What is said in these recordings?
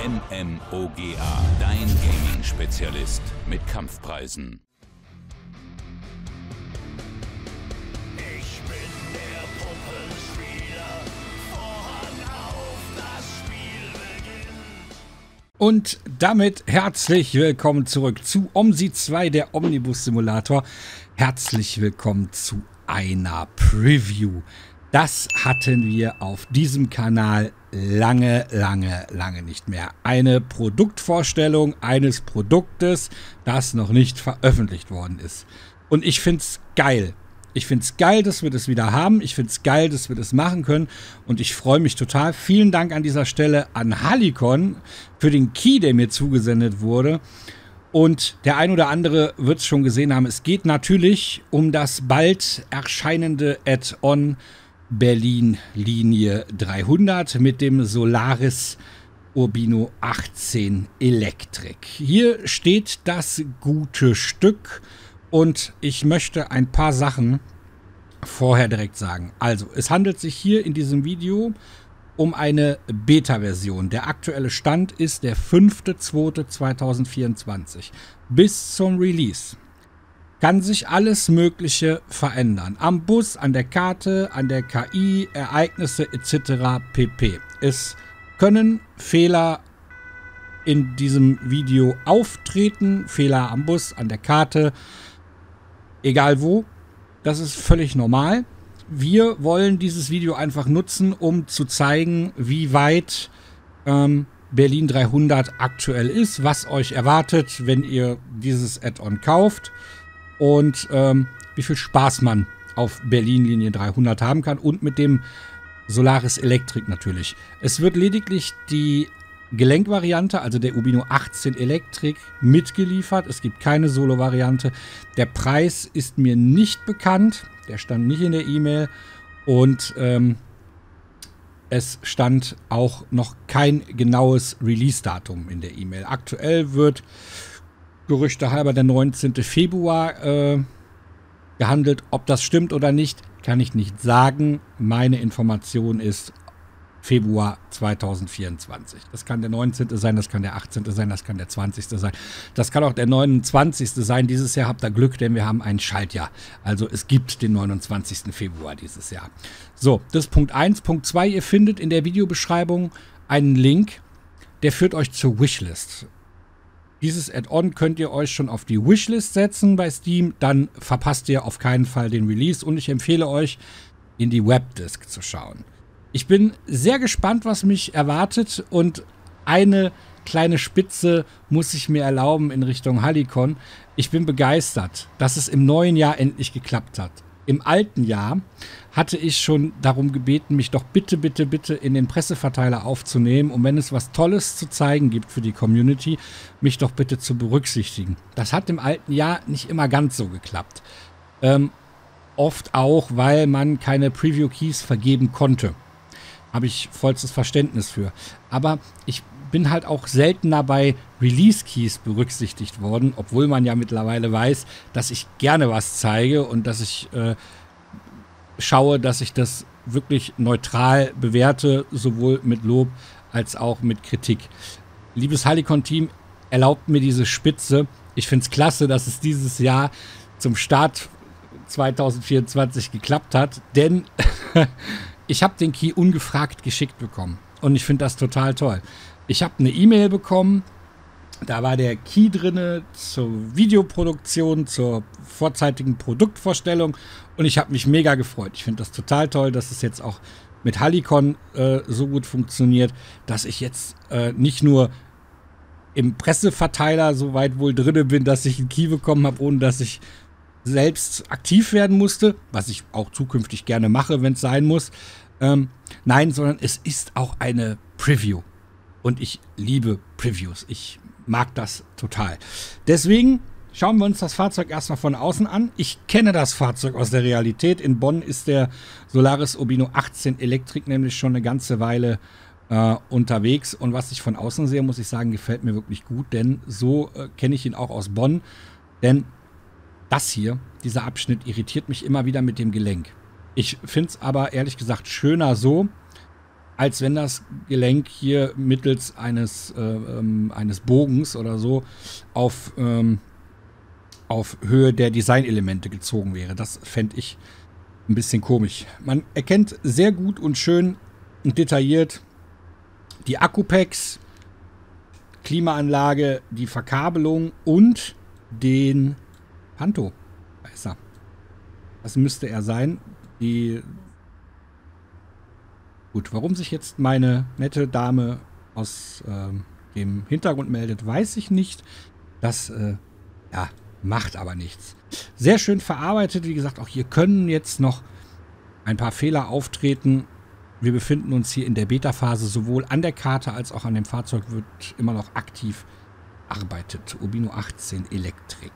MMOGA, dein Gaming-Spezialist mit Kampfpreisen. Ich bin der Puppenspieler, Vorhang auf, das Spiel beginnt. Und damit herzlich willkommen zurück zu OMSI 2, der Omnibus Simulator. Herzlich willkommen zu einer Preview. Das hatten wir auf diesem Kanal lange nicht mehr. Eine Produktvorstellung eines Produktes, das noch nicht veröffentlicht worden ist. Und ich finde es geil. Ich finde es geil, dass wir das wieder haben. Ich finde es geil, dass wir das machen können. Und ich freue mich total. Vielen Dank an dieser Stelle an Halicon für den Key, der mir zugesendet wurde. Und der ein oder andere wird es schon gesehen haben. Es geht natürlich um das bald erscheinende Add-on Berlin Linie 300 mit dem Solaris Urbino 18 Electric. Hier steht das gute Stück und ich möchte ein paar Sachen vorher direkt sagen. Also, es handelt sich hier in diesem Video um eine Beta-Version. Der aktuelle Stand ist der 5.2.2024 bis zum Release. Kann sich alles Mögliche verändern. Am Bus, an der Karte, an der KI, Ereignisse etc. pp. Es können Fehler in diesem Video auftreten. Fehler am Bus, an der Karte, egal wo. Das ist völlig normal. Wir wollen dieses Video einfach nutzen, um zu zeigen, wie weit Berlin 300 aktuell ist, was euch erwartet, wenn ihr dieses Add-on kauft. Und wie viel Spaß man auf Berlin Linie 300 haben kann und mit dem Solaris Electric natürlich. Es wird lediglich die Gelenkwariante, also der Urbino 18 Electric, mitgeliefert. Es gibt keine Solo-Variante. Der Preis ist mir nicht bekannt. Der stand nicht in der E-Mail. Und es stand auch noch kein genaues Release-Datum in der E-Mail. Aktuell wird Gerüchte halber der 19. Februar gehandelt. Ob das stimmt oder nicht, kann ich nicht sagen. Meine Information ist Februar 2024. Das kann der 19. sein, das kann der 18. sein, das kann der 20. sein. Das kann auch der 29. sein. Dieses Jahr habt ihr Glück, denn wir haben ein Schaltjahr. Also es gibt den 29. Februar dieses Jahr. So, das ist Punkt 1. Punkt 2, ihr findet in der Videobeschreibung einen Link, der führt euch zur Wishlist. Dieses Add-on könnt ihr euch schon auf die Wishlist setzen bei Steam, dann verpasst ihr auf keinen Fall den Release und ich empfehle euch, in die Webdisk zu schauen. Ich bin sehr gespannt, was mich erwartet und eine kleine Spitze muss ich mir erlauben in Richtung Halicon. Ich bin begeistert, dass es im neuen Jahr endlich geklappt hat. Im alten Jahr hatte ich schon darum gebeten, mich doch bitte in den Presseverteiler aufzunehmen, um wenn es was Tolles zu zeigen gibt für die Community, mich doch bitte zu berücksichtigen. Das hat im alten Jahr nicht immer ganz so geklappt. Oft auch, weil man keine Preview-Keys vergeben konnte. Habe ich vollstes Verständnis für. Aber ich bin halt auch seltener bei Release-Keys berücksichtigt worden, obwohl man ja mittlerweile weiß, dass ich gerne was zeige und dass ich schaue, dass ich das wirklich neutral bewerte, sowohl mit Lob als auch mit Kritik. Liebes Halicon-Team, erlaubt mir diese Spitze. Ich finde es klasse, dass es dieses Jahr zum Start 2024 geklappt hat, denn ich habe den Key ungefragt geschickt bekommen und ich finde das total toll. Ich habe eine E-Mail bekommen, da war der Key drin zur Videoproduktion, zur vorzeitigen Produktvorstellung und ich habe mich mega gefreut. Ich finde das total toll, dass es jetzt auch mit Halicon so gut funktioniert, dass ich jetzt nicht nur im Presseverteiler so weit wohl drin bin, dass ich einen Key bekommen habe, ohne dass ich selbst aktiv werden musste, was ich auch zukünftig gerne mache, wenn es sein muss. Nein, sondern es ist auch eine Preview. Und ich liebe Previews. Ich mag das total. Deswegen schauen wir uns das Fahrzeug erstmal von außen an. Ich kenne das Fahrzeug aus der Realität. In Bonn ist der Solaris Urbino 18 Electric nämlich schon eine ganze Weile unterwegs. Und was ich von außen sehe, muss ich sagen, gefällt mir wirklich gut. Denn so kenne ich ihn auch aus Bonn. Denn das hier, dieser Abschnitt, irritiert mich immer wieder mit dem Gelenk. Ich finde es aber ehrlich gesagt schöner so, als wenn das Gelenk hier mittels eines Bogens oder so auf Höhe der Designelemente gezogen wäre. Das fände ich ein bisschen komisch. Man erkennt sehr gut und schön und detailliert die Akkupacks, Klimaanlage, die Verkabelung und den Panto. Da ist er. Das müsste er sein. Gut, warum sich jetzt meine nette Dame aus dem Hintergrund meldet, weiß ich nicht. Das, macht aber nichts. Sehr schön verarbeitet. Wie gesagt, auch hier können jetzt noch ein paar Fehler auftreten. Wir befinden uns hier in der Beta-Phase. Sowohl an der Karte als auch an dem Fahrzeug wird immer noch aktiv arbeitet. Urbino 18 Elektrik.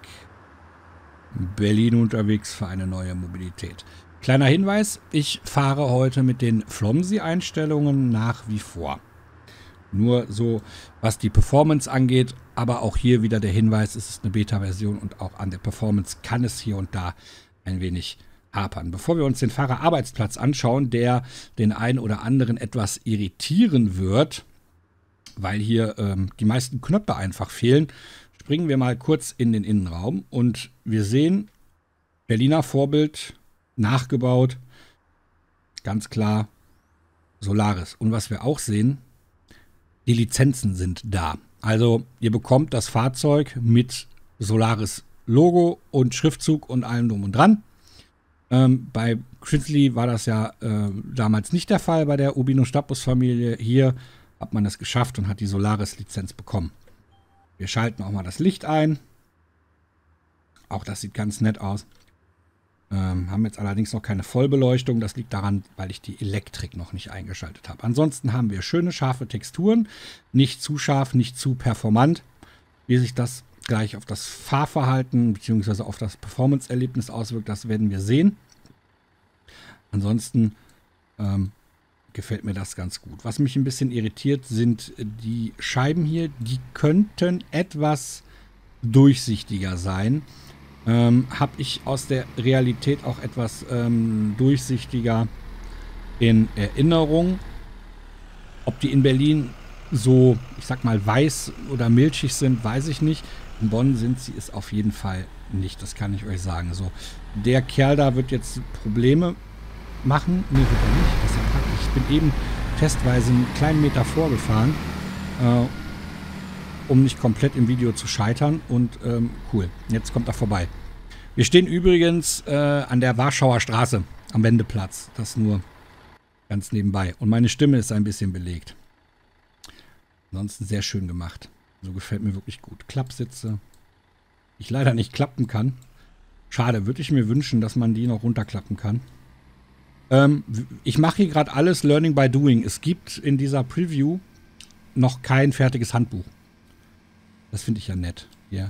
Berlin unterwegs für eine neue Mobilität. Kleiner Hinweis, ich fahre heute mit den Flomsy-Einstellungen nach wie vor. Nur so, was die Performance angeht, aber auch hier wieder der Hinweis, es ist eine Beta-Version und auch an der Performance kann es hier und da ein wenig hapern. Bevor wir uns den Fahrerarbeitsplatz anschauen, der den einen oder anderen etwas irritieren wird, weil hier die meisten Knöpfe einfach fehlen, springen wir mal kurz in den Innenraum und wir sehen Berliner Vorbild nachgebaut, ganz klar Solaris. Und was wir auch sehen, die Lizenzen sind da. Also ihr bekommt das Fahrzeug mit Solaris Logo und Schriftzug und allem drum und dran. Bei Grizzly war das ja damals nicht der Fall bei der Urbino Stadtbus-Familie. Hier hat man es geschafft und hat die Solaris-Lizenz bekommen. Wir schalten auch mal das Licht ein. Auch das sieht ganz nett aus. Haben jetzt allerdings noch keine Vollbeleuchtung. Das liegt daran, weil ich die Elektrik noch nicht eingeschaltet habe. Ansonsten haben wir schöne, scharfe Texturen. Nicht zu scharf, nicht zu performant. Wie sich das gleich auf das Fahrverhalten bzw. auf das Performance-Erlebnis auswirkt, das werden wir sehen. Ansonsten gefällt mir das ganz gut. Was mich ein bisschen irritiert, sind die Scheiben hier. Die könnten etwas durchsichtiger sein. Habe ich aus der Realität auch etwas durchsichtiger in Erinnerung. Ob die in Berlin so, ich sag mal, weiß oder milchig sind, weiß ich nicht. In Bonn sind sie es auf jeden Fall nicht, das kann ich euch sagen. So, der Kerl da wird jetzt Probleme machen. Nee, wird er nicht. Das ist ja praktisch. Ich bin eben testweise einen kleinen Meter vorgefahren, um nicht komplett im Video zu scheitern. Und cool, jetzt kommt er vorbei. Wir stehen übrigens an der Warschauer Straße am Wendeplatz. Das nur ganz nebenbei. Und meine Stimme ist ein bisschen belegt. Ansonsten sehr schön gemacht. So gefällt mir wirklich gut. Klappsitze. Ich leider nicht klappen kann. Schade, würde ich mir wünschen, dass man die noch runterklappen kann. Ich mache hier gerade alles Learning by Doing. Es gibt in dieser Preview noch kein fertiges Handbuch. Das finde ich ja nett. Ja.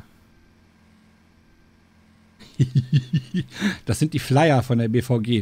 Das sind die Flyer von der BVG.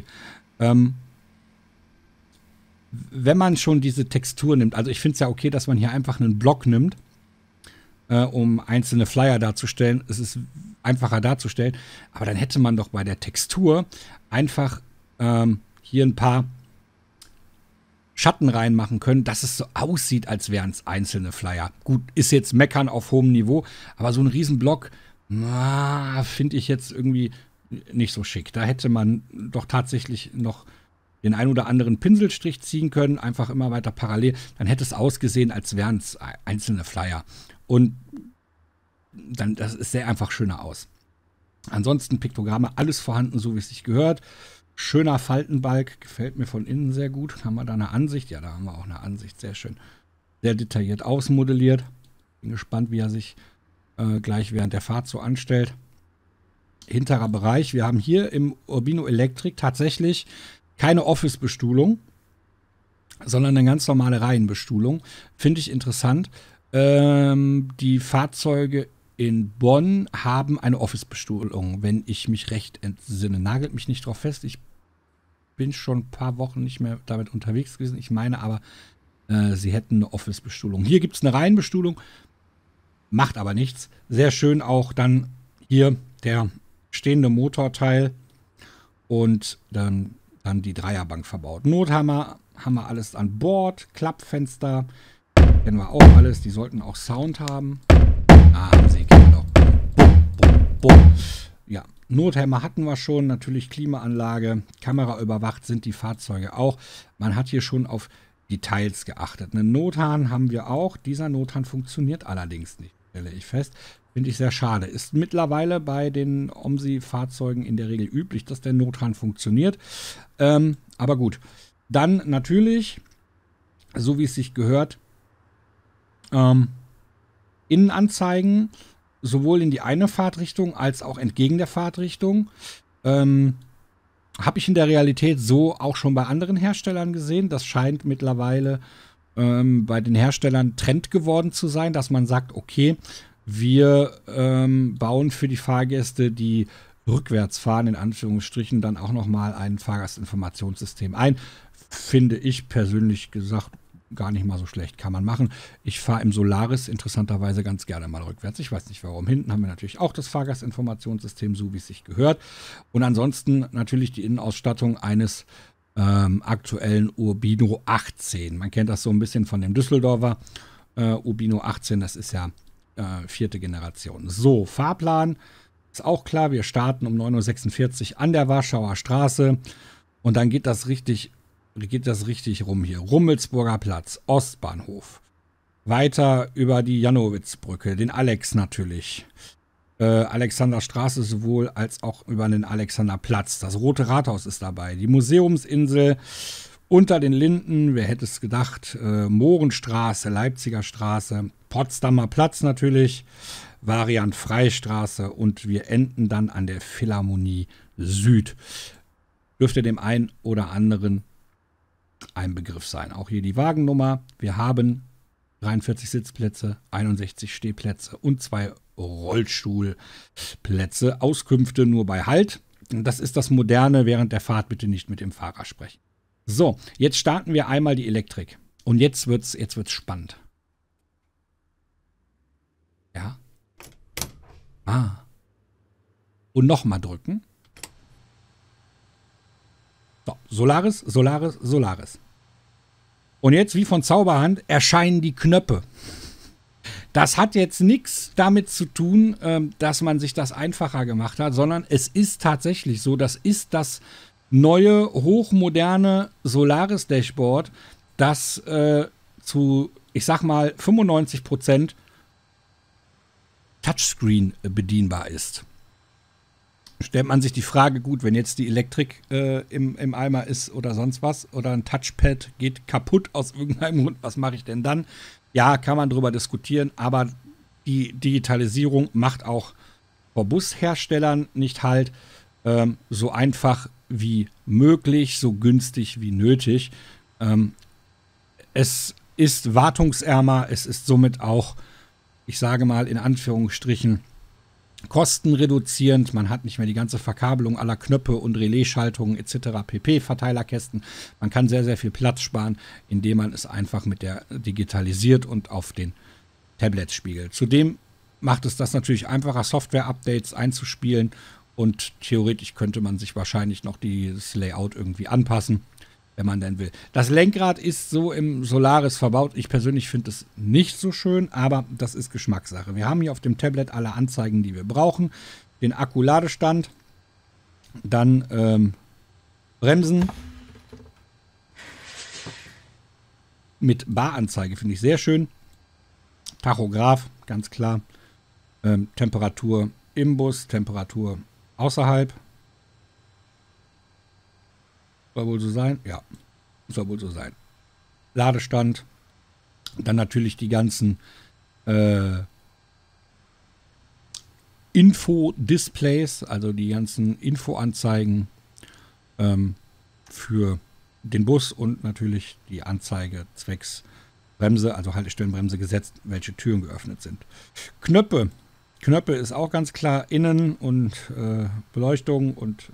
Wenn man schon diese Textur nimmt, also ich finde es ja okay, dass man hier einfach einen Block nimmt, um einzelne Flyer darzustellen. Es ist einfacher darzustellen, aber dann hätte man doch bei der Textur einfach hier ein paar Schatten reinmachen können, dass es so aussieht, als wären es einzelne Flyer. Gut, ist jetzt Meckern auf hohem Niveau, aber so ein Riesenblock, finde ich jetzt irgendwie nicht so schick. Da hätte man doch tatsächlich noch den ein oder anderen Pinselstrich ziehen können, einfach immer weiter parallel. Dann hätte es ausgesehen, als wären es einzelne Flyer. Und dann, das sähe einfach schöner aus. Ansonsten Piktogramme, alles vorhanden, so wie es sich gehört. Schöner Faltenbalg, gefällt mir von innen sehr gut. Haben wir da eine Ansicht? Ja, da haben wir auch eine Ansicht, sehr schön. Sehr detailliert ausmodelliert. Bin gespannt, wie er sich gleich während der Fahrt so anstellt. Hinterer Bereich, wir haben hier im Urbino Elektrik tatsächlich keine Office-Bestuhlung, sondern eine ganz normale Reihenbestuhlung. Finde ich interessant. Die Fahrzeuge in Bonn haben eine Office-Bestuhlung, wenn ich mich recht entsinne. Nagelt mich nicht drauf fest. Ich bin schon ein paar Wochen nicht mehr damit unterwegs gewesen. Ich meine aber, sie hätten eine Office-Bestuhlung. Hier gibt es eine Reihenbestuhlung, macht aber nichts. Sehr schön auch dann hier der stehende Motorteil und dann die Dreierbank verbaut. Nothammer haben wir alles an Bord. Klappfenster, kennen wir auch alles. Die sollten auch Sound haben. Ah, haben sie, kennen wir doch. Bum, bum, bum. Ja, Nothämmer hatten wir schon. Natürlich Klimaanlage. Kamera überwacht sind die Fahrzeuge auch. Man hat hier schon auf Details geachtet. Einen Nothahn haben wir auch. Dieser Nothahn funktioniert allerdings nicht, stelle ich fest. Finde ich sehr schade. Ist mittlerweile bei den OMSI-Fahrzeugen in der Regel üblich, dass der Nothahn funktioniert. Aber gut. Dann natürlich, so wie es sich gehört, Innenanzeigen, sowohl in die eine Fahrtrichtung als auch entgegen der Fahrtrichtung. Habe ich in der Realität so auch schon bei anderen Herstellern gesehen. Das scheint mittlerweile bei den Herstellern Trend geworden zu sein, dass man sagt, okay, wir bauen für die Fahrgäste, die rückwärts fahren, in Anführungsstrichen, dann auch nochmal ein Fahrgastinformationssystem ein. Finde ich persönlich gesagt gar nicht mal so schlecht, kann man machen. Ich fahre im Solaris interessanterweise ganz gerne mal rückwärts. Ich weiß nicht warum. Hinten haben wir natürlich auch das Fahrgastinformationssystem, so wie es sich gehört. Und ansonsten natürlich die Innenausstattung eines aktuellen Urbino 18. Man kennt das so ein bisschen von dem Düsseldorfer Urbino 18. Das ist ja 4. Generation. So, Fahrplan ist auch klar. Wir starten um 9:46 Uhr an der Warschauer Straße. Und dann geht das richtig rum hier. Rummelsburger Platz, Ostbahnhof. Weiter über die Janowitzbrücke, den Alex natürlich. Alexanderstraße sowohl als auch über den Alexanderplatz. Das Rote Rathaus ist dabei. Die Museumsinsel unter den Linden, wer hätte es gedacht, Mohrenstraße, Leipziger Straße, Potsdamer Platz natürlich, Variant-Freistraße und wir enden dann an der Philharmonie Süd. Dürfte dem einen oder anderen ein Begriff sein. Auch hier die Wagennummer. Wir haben 43 Sitzplätze, 61 Stehplätze und 2 Rollstuhlplätze. Auskünfte nur bei Halt. Das ist das Moderne. Während der Fahrt bitte nicht mit dem Fahrer sprechen. So, jetzt starten wir einmal die Elektrik. Und jetzt wird's spannend. Ja. Und nochmal drücken. So, Solaris, Solaris, Solaris. Und jetzt, wie von Zauberhand, erscheinen die Knöpfe. Das hat jetzt nichts damit zu tun, dass man sich das einfacher gemacht hat, sondern es ist tatsächlich so, das ist das neue, hochmoderne Solaris-Dashboard, das zu, ich sag mal, 95% Touchscreen bedienbar ist. Stellt man sich die Frage, gut, wenn jetzt die Elektrik im Eimer ist oder sonst was oder ein Touchpad geht kaputt aus irgendeinem Grund, was mache ich denn dann? Ja, kann man drüber diskutieren, aber die Digitalisierung macht auch vor Busherstellern nicht halt, so einfach wie möglich, so günstig wie nötig. Es ist wartungsärmer, es ist somit auch, ich sage mal in Anführungsstrichen, kostenreduzierend. Man hat nicht mehr die ganze Verkabelung aller Knöpfe und Relaisschaltungen etc. pp. Verteilerkästen. Man kann sehr, sehr viel Platz sparen, indem man es einfach mit der digitalisiert und auf den Tablets spiegelt. Zudem macht es das natürlich einfacher, Software-Updates einzuspielen und theoretisch könnte man sich wahrscheinlich noch das Layout irgendwie anpassen, wenn man denn will. Das Lenkrad ist so im Solaris verbaut. Ich persönlich finde es nicht so schön, aber das ist Geschmackssache. Wir haben hier auf dem Tablet alle Anzeigen, die wir brauchen. Den Akkuladestand, dann Bremsen mit Baranzeige, finde ich sehr schön. Tachograph, ganz klar. Temperatur im Bus, Temperatur außerhalb. Soll wohl so sein? Ja, soll wohl so sein. Ladestand. Dann natürlich die ganzen Info-Displays, also die ganzen Infoanzeigen für den Bus und natürlich die Anzeige zwecks Bremse, also Haltestellenbremse gesetzt, welche Türen geöffnet sind. Knöpfe. Knöpfe ist auch ganz klar Innen- und Beleuchtung und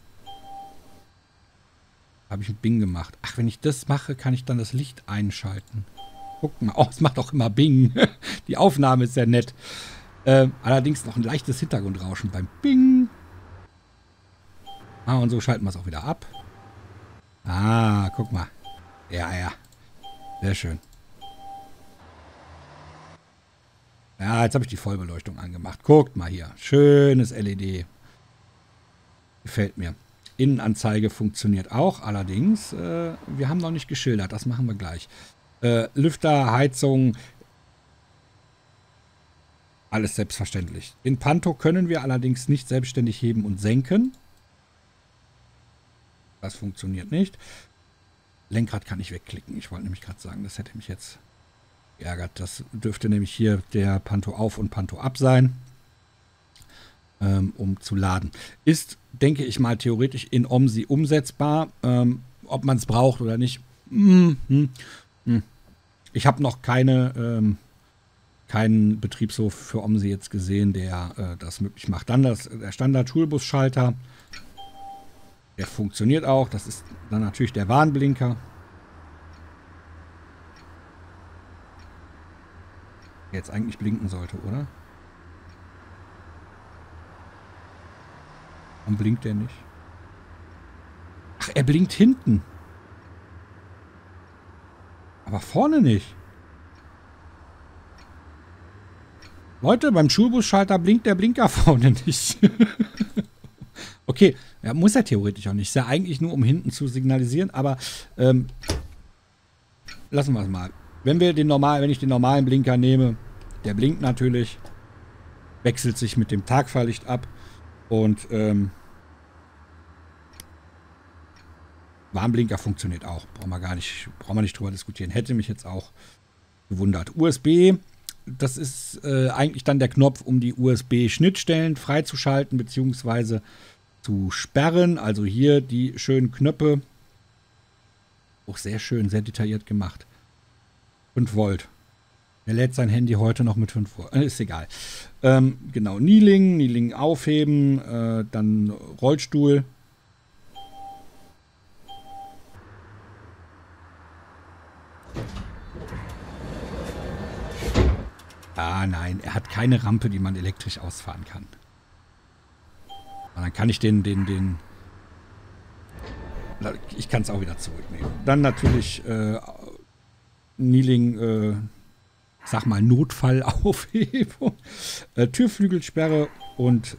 habe ich ein Bing gemacht. Ach, wenn ich das mache, kann ich dann das Licht einschalten. Guck mal. Oh, es macht auch immer Bing. Die Aufnahme ist sehr nett. Allerdings noch ein leichtes Hintergrundrauschen beim Bing. Und so schalten wir es auch wieder ab. Guck mal. Ja, ja. Sehr schön. Ja, jetzt habe ich die Vollbeleuchtung angemacht. Guckt mal hier. Schönes LED. Gefällt mir. Innenanzeige funktioniert auch. Allerdings, wir haben noch nicht geschildert. Das machen wir gleich. Lüfter, Heizung. Alles selbstverständlich. Den Panto können wir allerdings nicht selbstständig heben und senken. Das funktioniert nicht. Lenkrad kann ich wegklicken. Ich wollte nämlich gerade sagen, das hätte mich jetzt geärgert. Das dürfte nämlich hier der Panto auf und Panto ab sein, um zu laden. Ist, denke ich mal, theoretisch in OMSI umsetzbar. Ob man es braucht oder nicht. Ich habe noch keinen Betriebshof für OMSI jetzt gesehen, der das möglich macht. Dann der Standard-Schulbus-Schalter. Der funktioniert auch. Das ist dann natürlich der Warnblinker. Der jetzt eigentlich blinken sollte, oder? Warum blinkt der nicht? Ach, er blinkt hinten. Aber vorne nicht. Leute, beim Schulbusschalter blinkt der Blinker vorne nicht. Okay, ja, muss er theoretisch auch nicht. Ist ja eigentlich nur, um hinten zu signalisieren, aber lassen wir es mal. Wenn ich den normalen Blinker nehme, der blinkt natürlich, wechselt sich mit dem Tagfahrlicht ab und Warnblinker funktioniert auch. Brauchen wir nicht drüber diskutieren. Hätte mich jetzt auch gewundert. USB, das ist eigentlich dann der Knopf, um die USB-Schnittstellen freizuschalten bzw. zu sperren. Also hier die schönen Knöpfe. Auch sehr schön, sehr detailliert gemacht. 5 Volt. Er lädt sein Handy heute noch mit 5 Volt. Ist egal. Genau, Kneeling aufheben, dann Rollstuhl. Ah nein, er hat keine Rampe, die man elektrisch ausfahren kann. Und dann kann ich ich kann es auch wieder zurücknehmen. Dann natürlich Kneeling, sag mal Notfallaufhebung, Türflügelsperre und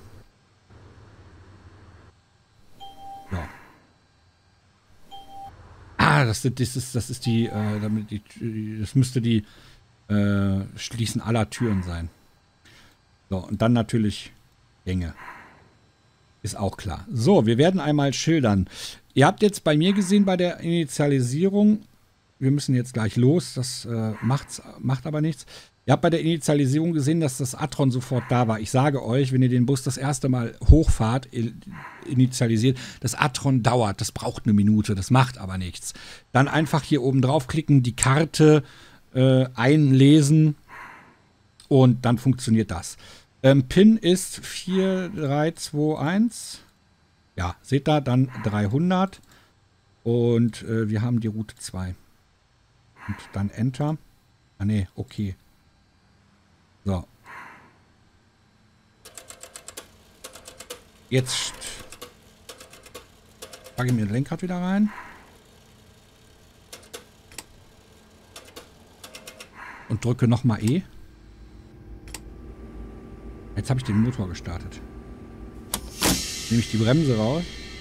ja. Ah, das müsste die Schließen aller Türen sein. So, und dann natürlich Gänge. Ist auch klar. So, wir werden einmal schildern. Ihr habt jetzt bei mir gesehen bei der Initialisierung, wir müssen jetzt gleich los, das macht aber nichts. Ihr habt bei der Initialisierung gesehen, dass das Atron sofort da war. Ich sage euch, wenn ihr den Bus das erste Mal hochfahrt, initialisiert, das Atron dauert, das braucht eine Minute, das macht aber nichts. Dann einfach hier oben draufklicken, die Karte einlesen und dann funktioniert das. PIN ist 4321. Ja, seht ihr, dann 300 und wir haben die Route 2. Und dann Enter. Ah ne, okay. So. Jetzt packe ich mir das Lenkrad wieder rein. Und drücke nochmal E. Jetzt habe ich den Motor gestartet. Nehme ich die Bremse raus.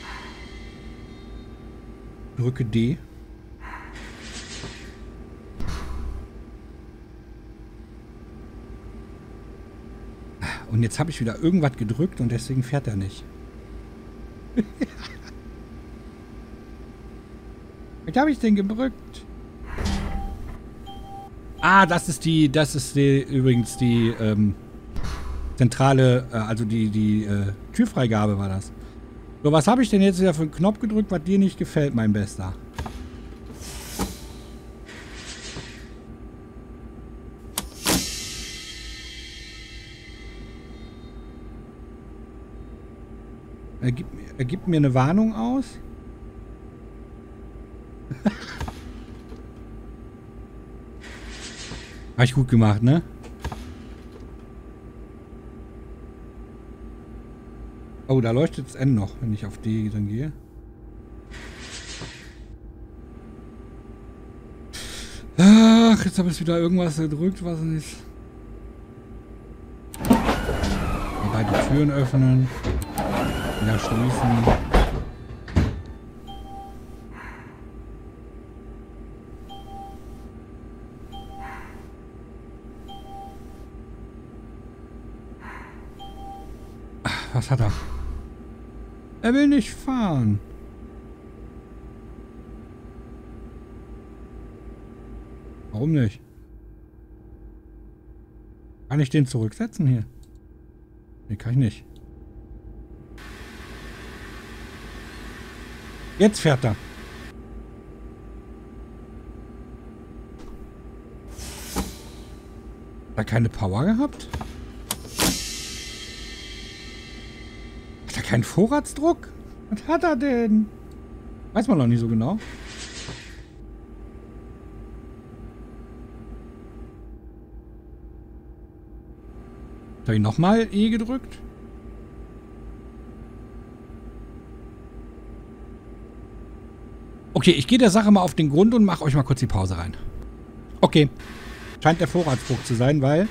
Drücke D. Und jetzt habe ich wieder irgendwas gedrückt und deswegen fährt er nicht. Was habe ich denn gedrückt? Ah, das ist übrigens die zentrale, also die Türfreigabe war das. So, was habe ich denn jetzt wieder für einen Knopf gedrückt, was dir nicht gefällt, mein Bester? Er gibt mir eine Warnung aus. Habe ich gut gemacht, ne? Oh, da leuchtet das N noch, wenn ich auf D dann gehe. Ach, jetzt habe ich wieder irgendwas gedrückt, was nicht. Beide Türen öffnen. Wieder schließen. Was hat er? Er will nicht fahren. Warum nicht? Kann ich den zurücksetzen hier? Nee, kann ich nicht. Jetzt fährt er. Hat er keine Power gehabt? Hat er keinen Vorratsdruck? Was hat er denn? Weiß man noch nicht so genau. Habe ich nochmal E gedrückt? Okay, ich gehe der Sache mal auf den Grund und mache euch mal kurz die Pause rein. Okay. Scheint der Vorratsdruck zu sein, weil...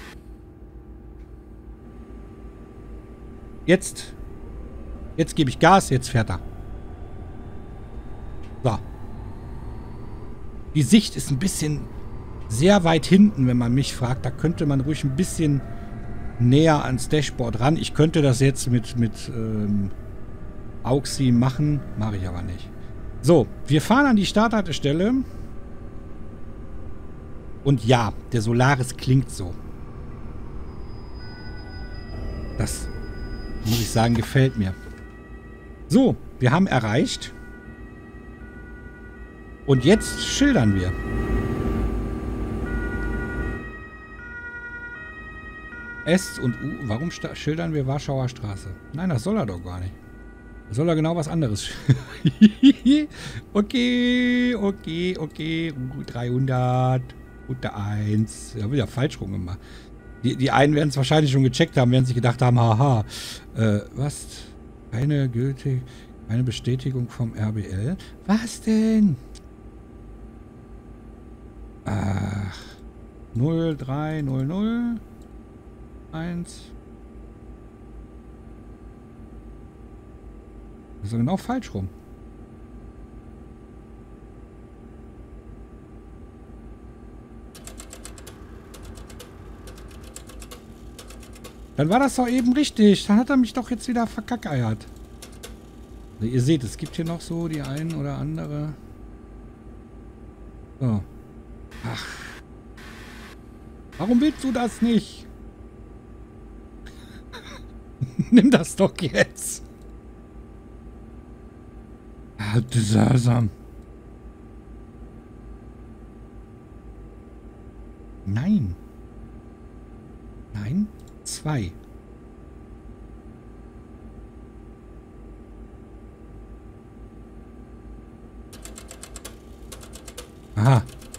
Jetzt gebe ich Gas, jetzt fährt er. So. Die Sicht ist ein bisschen sehr weit hinten, wenn man mich fragt. Da könnte man ruhig ein bisschen näher ans Dashboard ran. Ich könnte das jetzt mit Auxi machen. Mache ich aber nicht. So, wir fahren an die Starthaltestelle. Und ja, der Solaris klingt so. Das, muss ich sagen, gefällt mir. So, wir haben erreicht. Und jetzt schildern wir. S und U. Warum schildern wir Warschauer Straße? Nein, das soll er doch gar nicht. Da soll er genau was anderes. Okay. 300. Route 1. Ich habe wieder falsch rum gemacht. Die einen werden es wahrscheinlich schon gecheckt haben, werden sich gedacht haben, haha. Was? Keine Bestätigung vom RBL. Was denn? Ach. 0300. 1. Das ist genau falsch rum. Dann war das doch eben richtig. Dann hat er mich doch jetzt wieder verkackeiert. Also ihr seht, es gibt hier noch so die ein oder andere. So. Ach. Warum willst du das nicht? Nimm das doch jetzt. Sasam. Nein. Nein. 2. Aha.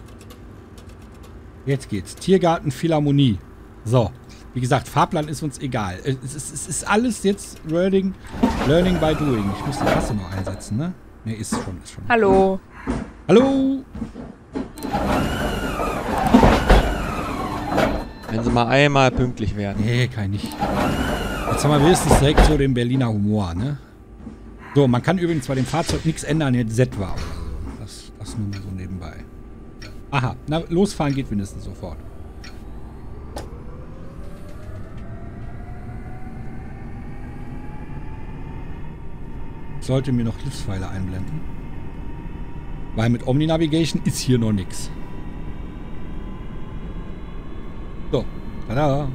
Jetzt geht's. Tiergarten, Philharmonie. So. Wie gesagt, Fahrplan ist uns egal. Es ist alles jetzt Learning by Doing. Ich muss die Taste noch einsetzen, ne? Ne, ist schon. Hallo. Hallo. Wenn Sie mal einmal pünktlich werden. Nee, kann ich nicht. Jetzt haben wir wenigstens direkt so den Berliner Humor, ne? So, man kann übrigens bei dem Fahrzeug nichts ändern, jetzt Z war oder so. Das nur mal so nebenbei. Aha, na, losfahren geht mindestens sofort. Ich sollte mir noch Hilfspfeile einblenden. Weil mit Omni Navigation ist hier noch nichts. So, tada.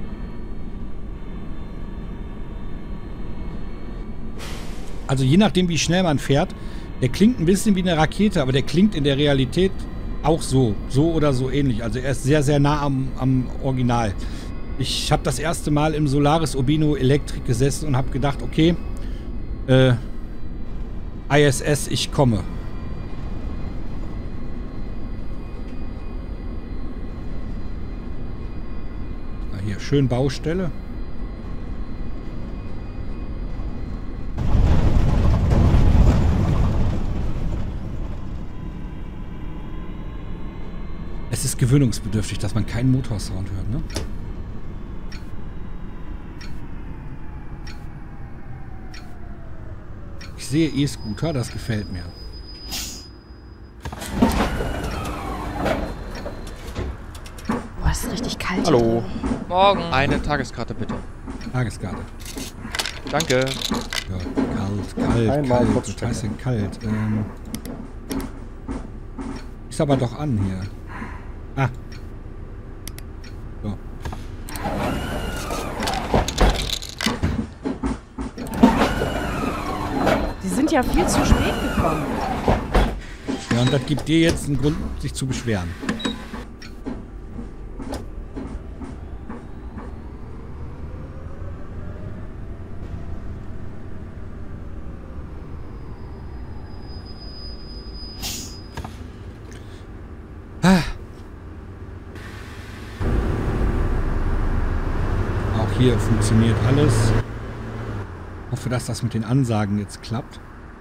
Also je nachdem, wie schnell man fährt, der klingt ein bisschen wie eine Rakete, aber der klingt in der Realität auch so. So oder so ähnlich. Also er ist sehr, sehr nah am Original. Ich habe das erste Mal im Solaris Urbino Electric gesessen und habe gedacht, okay, ISS, ich komme. Hier, schön Baustelle. Es ist gewöhnungsbedürftig, dass man keinen Motorsound hört, ne? Ich sehe E-Scooter, das gefällt mir. Boah, es ist richtig kalt. Hallo. Morgen. Eine Tageskarte bitte. Tageskarte. Danke. Ja, kalt. Einmal kurz Was heißt denn kalt? Ist aber doch an hier. Ah. So. Sie sind ja viel zu spät gekommen. Ja, und das gibt dir jetzt einen Grund, sich zu beschweren. Auch hier funktioniert alles. Hoffe, dass das mit den Ansagen jetzt klappt.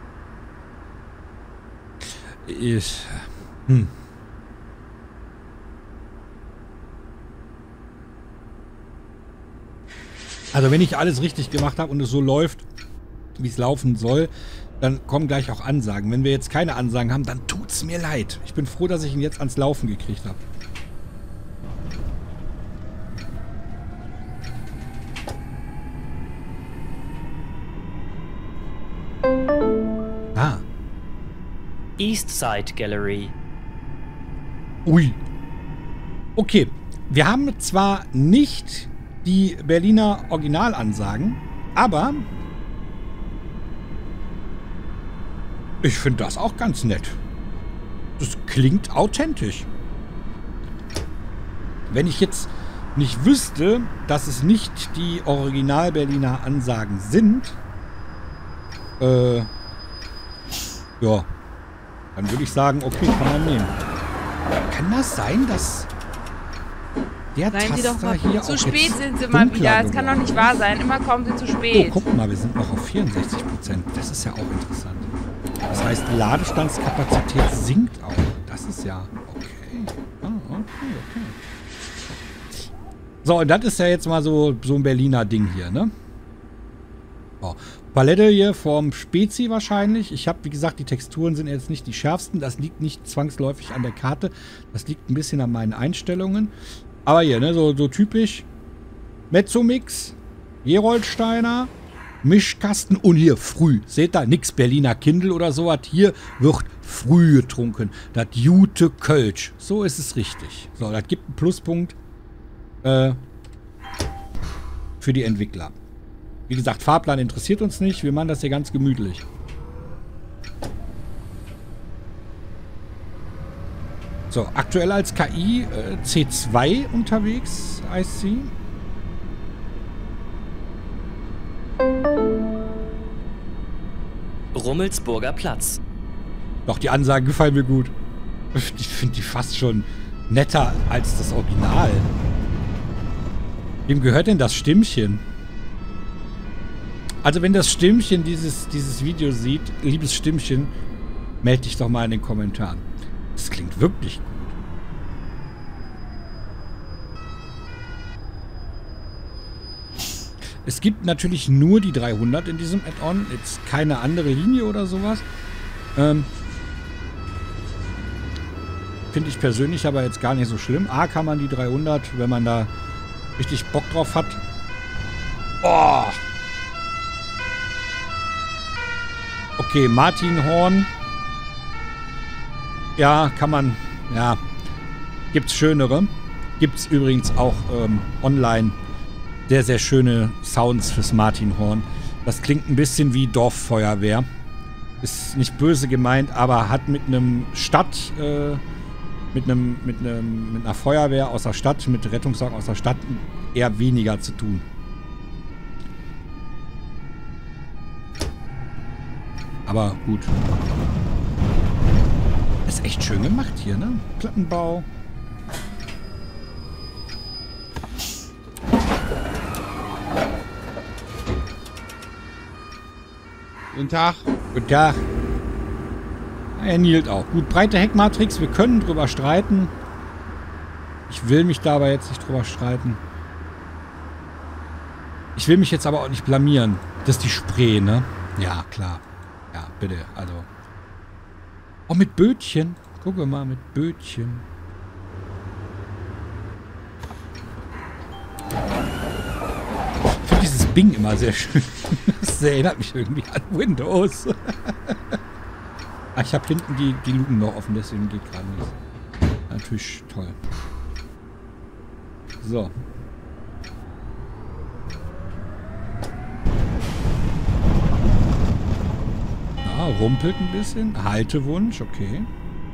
Also wenn ich alles richtig gemacht habe und es so läuft, wie es laufen soll, dann kommen gleich auch Ansagen. Wenn wir jetzt keine Ansagen haben, dann tut's mir leid. Ich bin froh, dass ich ihn jetzt ans Laufen gekriegt habe. Ah. Eastside Gallery. Ui. Okay. Wir haben zwar nicht die Berliner Originalansagen, aber ich finde das auch ganz nett. Das klingt authentisch. Wenn ich jetzt nicht wüsste, dass es nicht die Original-Berliner Ansagen sind, ja, dann würde ich sagen, okay, kann man nehmen. Kann das sein, dass der Seien Sie doch Taster mal hier zu auch spät jetzt sind Sie mal dunkler wieder. Das kann doch geworden nicht wahr sein. Immer kommen Sie zu ist? Oh, spät. guck mal, wir sind noch auf 64%. Das ist ja auch interessant. Das heißt, die Ladestandskapazität sinkt auch. Das ist ja okay. Ah, okay. So, und das ist ja jetzt mal so ein Berliner Ding hier, ne? Oh. Palette hier vom Spezi wahrscheinlich. Ich habe, wie gesagt, die Texturen sind jetzt nicht die schärfsten. Das liegt nicht zwangsläufig an der Karte. Das liegt ein bisschen an meinen Einstellungen. Aber hier, ne, so typisch. Mezzomix, Gerolsteiner, Mischkasten und hier früh. Seht ihr, nix Berliner Kindl oder sowas. Hier wird früh getrunken. Das Jute Kölsch. So ist es richtig. So, das gibt einen Pluspunkt für die Entwickler. Wie gesagt, Fahrplan interessiert uns nicht. Wir machen das hier ganz gemütlich. So, aktuell als KI C2 unterwegs, IC. Rummelsburger Platz. Doch, die Ansagen gefallen mir gut. Ich finde die fast schon netter als das Original. Wem gehört denn das Stimmchen? Also wenn das Stimmchen dieses Video sieht, liebes Stimmchen, melde dich doch mal in den Kommentaren. Das klingt wirklich gut. Es gibt natürlich nur die 300 in diesem Add-on, jetzt keine andere Linie oder sowas. Finde ich persönlich aber jetzt gar nicht so schlimm. A, kann man die 300, wenn man da richtig Bock drauf hat. Oh! Okay, Martinhorn. Ja, kann man. Ja. Gibt's schönere. Gibt's übrigens auch online sehr, sehr schöne Sounds fürs Martinhorn. Das klingt ein bisschen wie Dorffeuerwehr. Ist nicht böse gemeint, aber hat mit einem mit einer Feuerwehr aus der Stadt, mit Rettungswagen aus der Stadt eher weniger zu tun. Aber gut. Ist echt schön gemacht hier, ne? Plattenbau. Guten Tag. Guten Tag. Er Nielt auch. Gut, breite Heckmatrix, wir können drüber streiten. Ich will mich da aber jetzt nicht drüber streiten. Ich will mich jetzt aber auch nicht blamieren. Das ist die Spree, ne? Ja, klar. Ja, bitte. Also. Oh, mit Bötchen. Gucke mal, mit Bötchen. Ich finde dieses Bing immer sehr schön. Das erinnert mich irgendwie an Windows. Ah, ich habe hinten die Luken noch offen, deswegen geht gerade nichts. Natürlich toll. So. Ja, rumpelt ein bisschen. Haltewunsch, okay.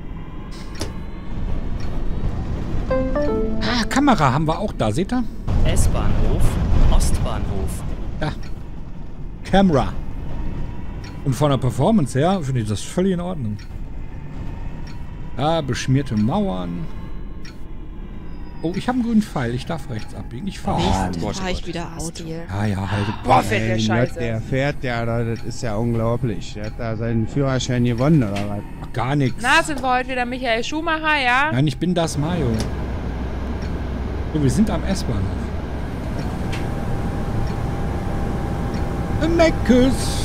Ah, Kamera haben wir auch da, seht ihr? S-Bahnhof, Ostbahnhof. Ja. Camera. Und von der Performance her finde ich das völlig in Ordnung. Ja, beschmierte Mauern. Oh, ich habe einen grünen Pfeil. Ich darf rechts abbiegen. Ich fahre. Fahr ich wieder Auto. Ja, halt. Boah, fährt der Scheiße. Der fährt ja, das ist ja unglaublich. Der hat da seinen Führerschein gewonnen, oder was? Ach, gar nichts. Na, sind wir heute wieder Michael Schumacher, ja? Nein, ich bin das Mario. So, wir sind am S-Bahnhof. Meckes.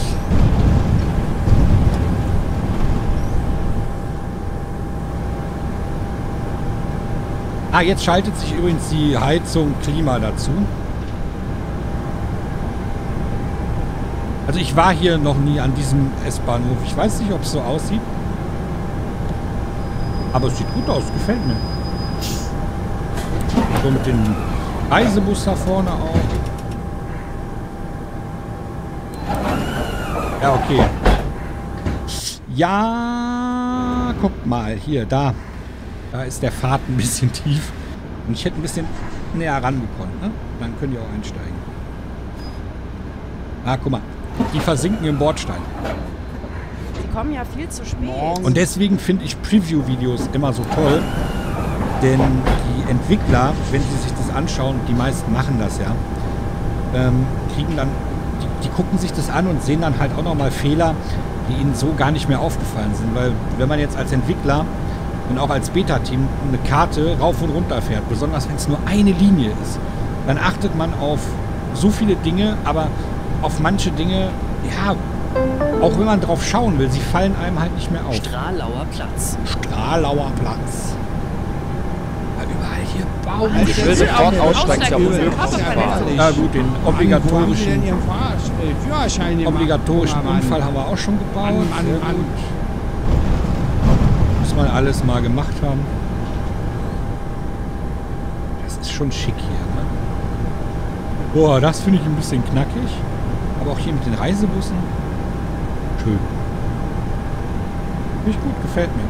Ah, jetzt schaltet sich übrigens die Heizung Klima dazu. Also ich war hier noch nie an diesem S-Bahnhof. Ich weiß nicht, ob es so aussieht. Aber es sieht gut aus, gefällt mir. So mit dem Reisebus da vorne auch. Ja, okay. Ja, guck mal, hier, da. Da ist der Pfad ein bisschen tief. Und ich hätte ein bisschen näher rangekommen, ne? Dann können die auch einsteigen. Ah, guck mal. Die versinken im Bordstein. Die kommen ja viel zu spät. Und deswegen finde ich Preview-Videos immer so toll. Denn die Entwickler, wenn sie sich das anschauen, die meisten machen das ja, kriegen dann, die gucken sich das an und sehen dann halt auch nochmal Fehler, die ihnen so gar nicht mehr aufgefallen sind. Weil wenn man jetzt als Entwickler und auch als Beta-Team eine Karte rauf und runter fährt, besonders wenn es nur eine Linie ist, dann achtet man auf so viele Dinge, aber auf manche Dinge, ja, auch wenn man drauf schauen will, sie fallen einem halt nicht mehr auf. Stralauer Platz. Stralauer Platz. Ja, überall hier Baum. Ich will sofort aussteigen, ist ja unmöglich. Na gut, den Wo haben Sie denn obligatorischen Ihren Führerschein gemacht? obligatorischen Mann. Unfall haben wir auch schon gebaut. Mann, Sehr Mann. gut. Muss man alles mal gemacht haben. Das ist schon schick hier, ne? Boah, das finde ich ein bisschen knackig. Aber auch hier mit den Reisebussen. Schön. Finde ich gut, gefällt mir.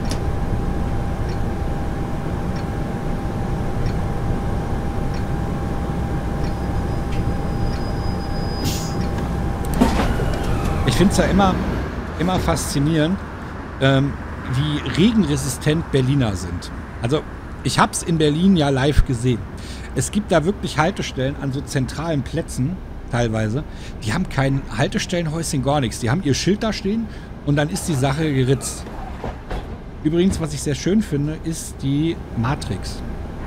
Ich finde es ja immer faszinierend, wie regenresistent Berliner sind. Also ich habe es in Berlin ja live gesehen. Es gibt da wirklich Haltestellen an so zentralen Plätzen, teilweise. Die haben kein Haltestellenhäuschen, gar nichts. Die haben ihr Schild da stehen und dann ist die Sache geritzt. Übrigens, was ich sehr schön finde, ist die Matrix.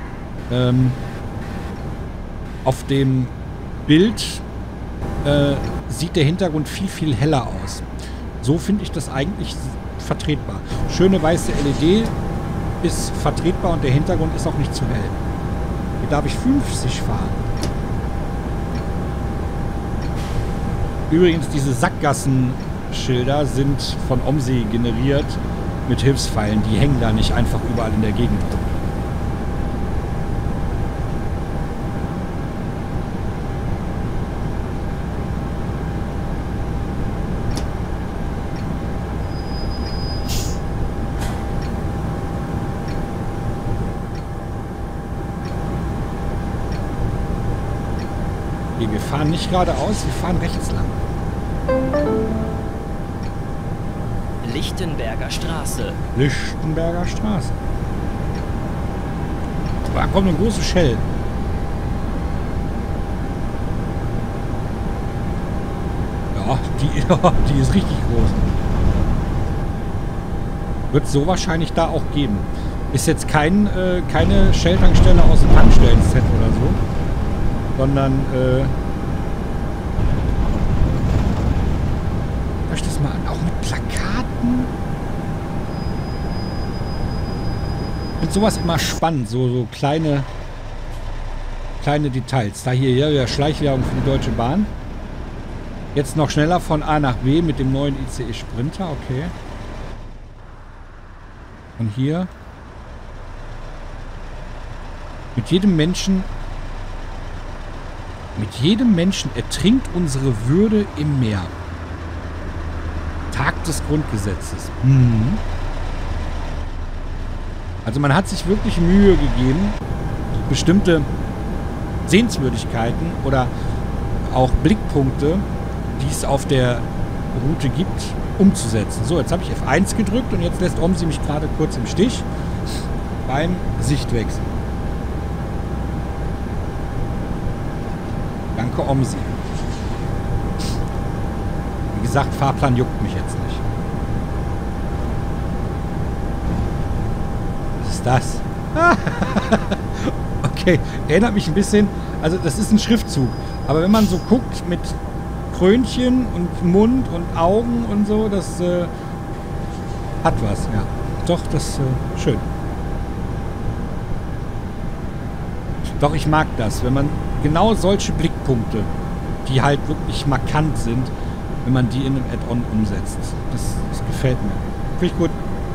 Auf dem Bild sieht der Hintergrund viel, viel heller aus. So finde ich das eigentlich vertretbar. Schöne weiße LED ist vertretbar und der Hintergrund ist auch nicht zu hell. Hier darf ich 50 fahren. Übrigens, diese Sackgassenschilder sind von OMSI generiert mit Hilfspfeilen. Die hängen da nicht einfach überall in der Gegend. Wir fahren nicht geradeaus, wir fahren rechts lang. Lichtenberger Straße. Lichtenberger Straße. Da kommt eine große Shell. Ja, die ist richtig groß. Wird es so wahrscheinlich da auch geben. Ist jetzt keine Shell-Tankstelle aus dem Tankstellen-Set oder so, sondern euch das mal an, auch mit Plakaten. Ich finde sowas immer spannend, so kleine Details. Da hier ja Schleichwerbung für die Deutsche Bahn. Jetzt noch schneller von A nach B mit dem neuen ICE Sprinter, okay. Und hier mit jedem Menschen ertrinkt unsere Würde im Meer. Tag des Grundgesetzes. Also man hat sich wirklich Mühe gegeben, bestimmte Sehenswürdigkeiten oder auch Blickpunkte, die es auf der Route gibt, umzusetzen. So, jetzt habe ich F1 gedrückt und jetzt lässt Omsi mich gerade kurz im Stich beim Sichtwechsel. Danke, Omsi. Wie gesagt, Fahrplan juckt mich jetzt nicht. Was ist das? Okay, erinnert mich ein bisschen, also das ist ein Schriftzug, aber wenn man so guckt mit Krönchen und Mund und Augen und so, das hat was, ja. Doch, das ist schön. Doch, ich mag das, wenn man genau solche Blickpunkte, die halt wirklich markant sind, wenn man die in einem Add-on umsetzt. Das gefällt mir. Finde ich gut.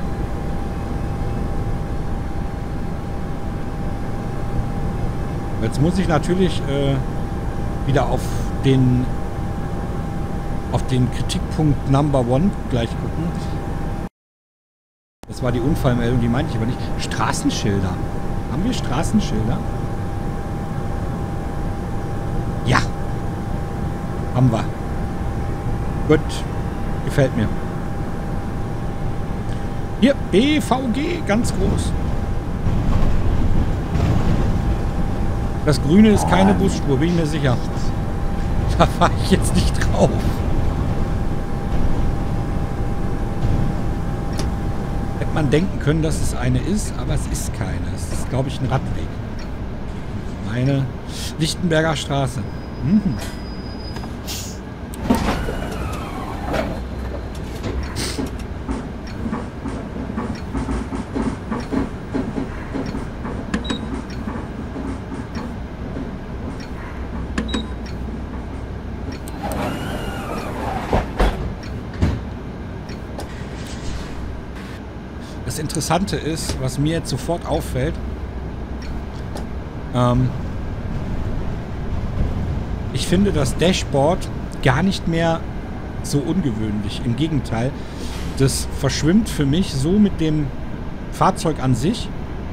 Jetzt muss ich natürlich wieder auf den Kritikpunkt Number One gleich gucken. Das war die Unfallmeldung, die meinte ich aber nicht. Straßenschilder. Haben wir Straßenschilder? Ja. Haben wir. Gut. Gefällt mir. Hier, BVG, ganz groß. Das Grüne ist keine Busspur, bin ich mir sicher. Da fahre ich jetzt nicht drauf. Hätte man denken können, dass es eine ist, aber es ist keine. Es ist, glaube ich, ein Radweg. Meine Lichtenberger Straße. Das Interessante ist, was mir jetzt sofort auffällt, ich finde das Dashboard gar nicht mehr so ungewöhnlich. Im Gegenteil, das verschwimmt für mich so mit dem Fahrzeug an sich.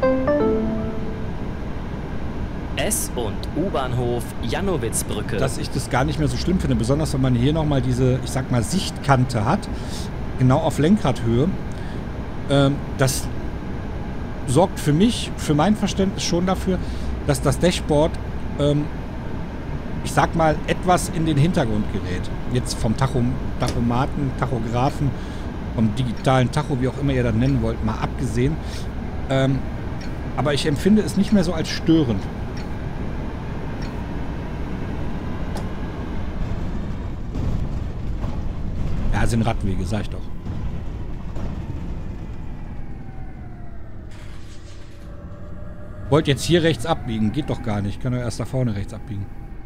S- und U-Bahnhof Jannowitzbrücke. Dass ich das gar nicht mehr so schlimm finde, besonders wenn man hier nochmal diese, ich sag mal, Sichtkante hat, genau auf Lenkradhöhe. Das sorgt für mich, für mein Verständnis schon dafür, dass das Dashboard, ich sag mal, etwas in den Hintergrund gerät. Jetzt vom Tachomaten, Tachografen, vom digitalen Tacho, wie auch immer ihr das nennen wollt, mal abgesehen. Aber ich empfinde es nicht mehr so als störend. Ja, sind Radwege, sag ich doch. Wollt jetzt hier rechts abbiegen. Geht doch gar nicht. Ich kann doch erst da vorne rechts abbiegen.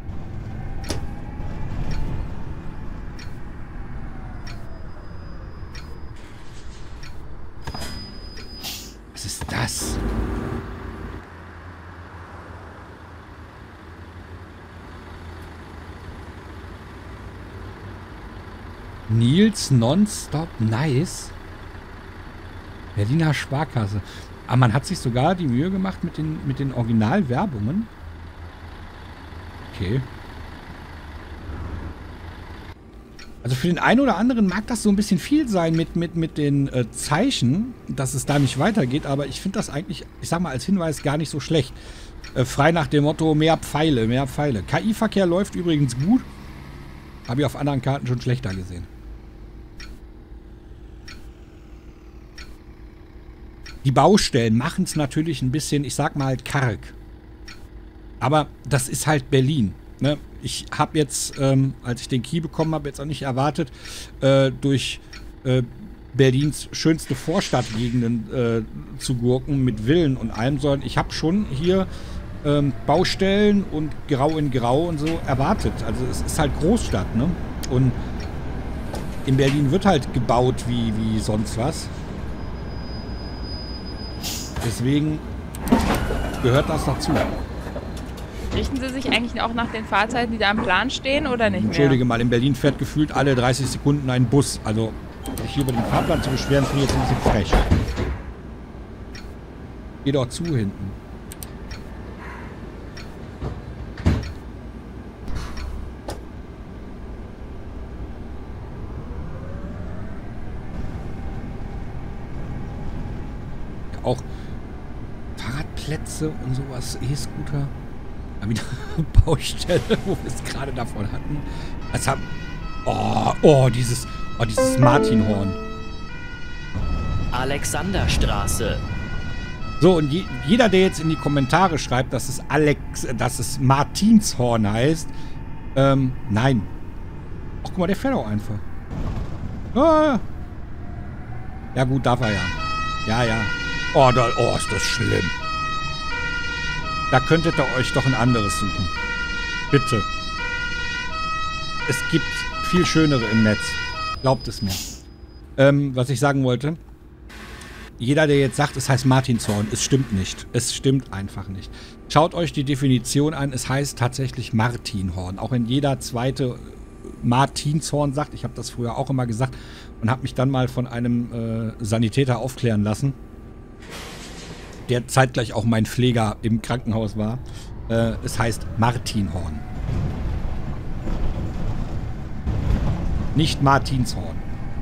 Was ist das? Nils Nonstop Nice. Berliner Sparkasse. Aber man hat sich sogar die Mühe gemacht mit den Originalwerbungen. Okay. Also für den einen oder anderen mag das so ein bisschen viel sein mit den Zeichen, dass es da nicht weitergeht. Aber ich finde das eigentlich, ich sag mal, als Hinweis gar nicht so schlecht. Frei nach dem Motto, mehr Pfeile, mehr Pfeile. KI-Verkehr läuft übrigens gut. Habe ich auf anderen Karten schon schlechter gesehen. Die Baustellen machen es natürlich ein bisschen, ich sag mal, karg. Aber das ist halt Berlin. Ne? Ich habe jetzt, als ich den Key bekommen habe, jetzt auch nicht erwartet, durch Berlins schönste Vorstadtgegenden zu gurken mit Villen und allem, sondern ich habe schon hier Baustellen und Grau in Grau und so erwartet. Also es ist halt Großstadt, ne? Und in Berlin wird halt gebaut wie sonst was. Deswegen gehört das dazu. Richten Sie sich eigentlich auch nach den Fahrzeiten, die da am Plan stehen, oder nicht mehr? Entschuldige mal, in Berlin fährt gefühlt alle 30 Sekunden ein Bus. Also, sich hier über den Fahrplan zu beschweren, finde ich jetzt ein bisschen frech. Geh doch zu hinten. Auch Fahrradplätze und sowas, E-Scooter. Wieder Baustelle, wo wir es gerade davon hatten. Das haben. Dieses Martinhorn. Alexanderstraße. So, und jeder, der jetzt in die Kommentare schreibt, dass es Martinshorn heißt, nein. Ach, guck mal, der fährt auch einfach. Ah. Ja gut, darf er ja. Ja. Ist das schlimm. Da könntet ihr euch doch ein anderes suchen. Bitte. Es gibt viel schönere im Netz. Glaubt es mir. Was ich sagen wollte. Jeder, der jetzt sagt, es heißt Martinshorn, es stimmt nicht. Es stimmt einfach nicht. Schaut euch die Definition an. Es heißt tatsächlich Martinhorn. Auch wenn jeder zweite Martinshorn sagt. Ich habe das früher auch immer gesagt und habe mich dann mal von einem Sanitäter aufklären lassen, der zeitgleich auch mein Pfleger im Krankenhaus war. Es heißt Martinhorn. Nicht Martinshorn.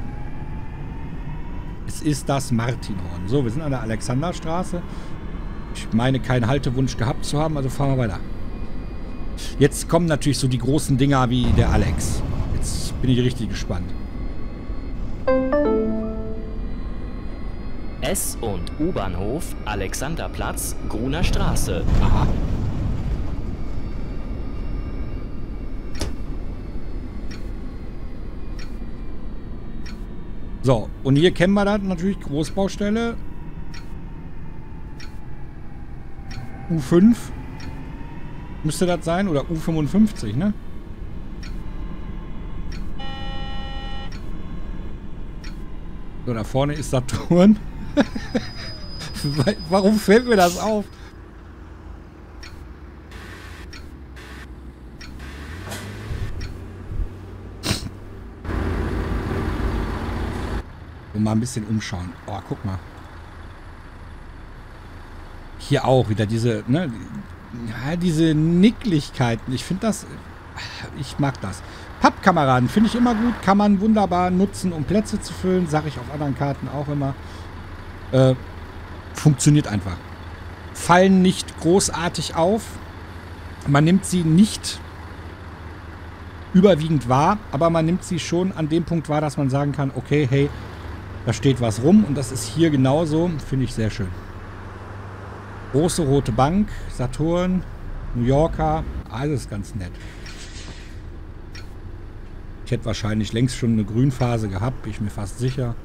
Es ist das Martinhorn. So, wir sind an der Alexanderstraße. Ich meine, keinen Haltewunsch gehabt zu haben, also fahren wir weiter. Jetzt kommen natürlich so die großen Dinger wie der Alex. Jetzt bin ich richtig gespannt. S- und U-Bahnhof, Alexanderplatz, Gruner Straße. Aha. So, und hier kennen wir das natürlich, Großbaustelle. U5 müsste das sein, oder U55, ne? So, da vorne ist Saturn. Warum fällt mir das auf? Und mal ein bisschen umschauen. Oh, guck mal. Hier auch wieder diese, ne, ja, diese Nicklichkeiten. Ich finde das, ich mag das. Pappkameraden finde ich immer gut. Kann man wunderbar nutzen, um Plätze zu füllen. Sage ich auf anderen Karten auch immer. Funktioniert einfach. Fallen nicht großartig auf. Man nimmt sie nicht überwiegend wahr, aber man nimmt sie schon an dem Punkt wahr, dass man sagen kann, okay, hey, da steht was rum und das ist hier genauso. Finde ich sehr schön. Große rote Bank, Saturn, New Yorker, alles ganz nett. Ich hätte wahrscheinlich längst schon eine Grünphase gehabt, bin ich mir fast sicher.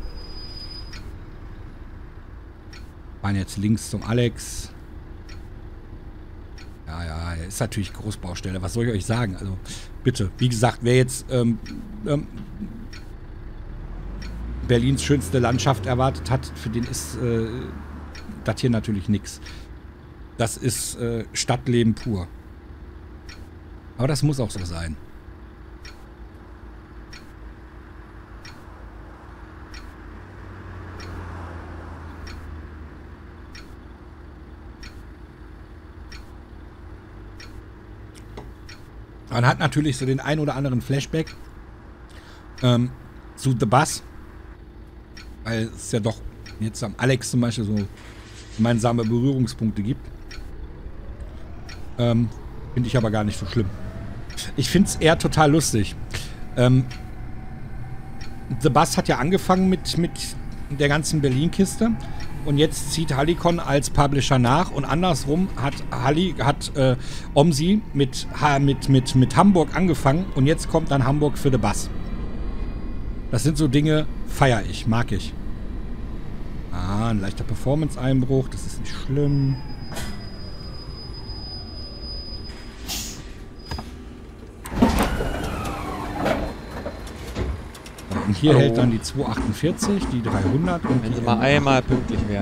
Fahren jetzt links zum Alex. Ja, ist natürlich Großbaustelle. Was soll ich euch sagen? Also, bitte. Wie gesagt, wer jetzt Berlins schönste Landschaft erwartet hat, für den ist das hier natürlich nichts. Das ist Stadtleben pur. Aber das muss auch so sein. Man hat natürlich so den ein oder anderen Flashback zu The Bus. Weil es ja doch jetzt am Alex zum Beispiel so gemeinsame Berührungspunkte gibt. Finde ich aber gar nicht so schlimm. Ich finde es eher total lustig. The Bus hat ja angefangen mit der ganzen Berlin-Kiste. und jetzt zieht Hallicon als Publisher nach und andersrum hat OMSI mit Hamburg angefangen und jetzt kommt dann Hamburg für den Bass. Das sind so Dinge, feiere ich, mag ich. Ah, ein leichter Performance-Einbruch, das ist nicht schlimm. Und hier hält dann die 248, die 300 und Wenn die sie mal einmal pünktlich wären.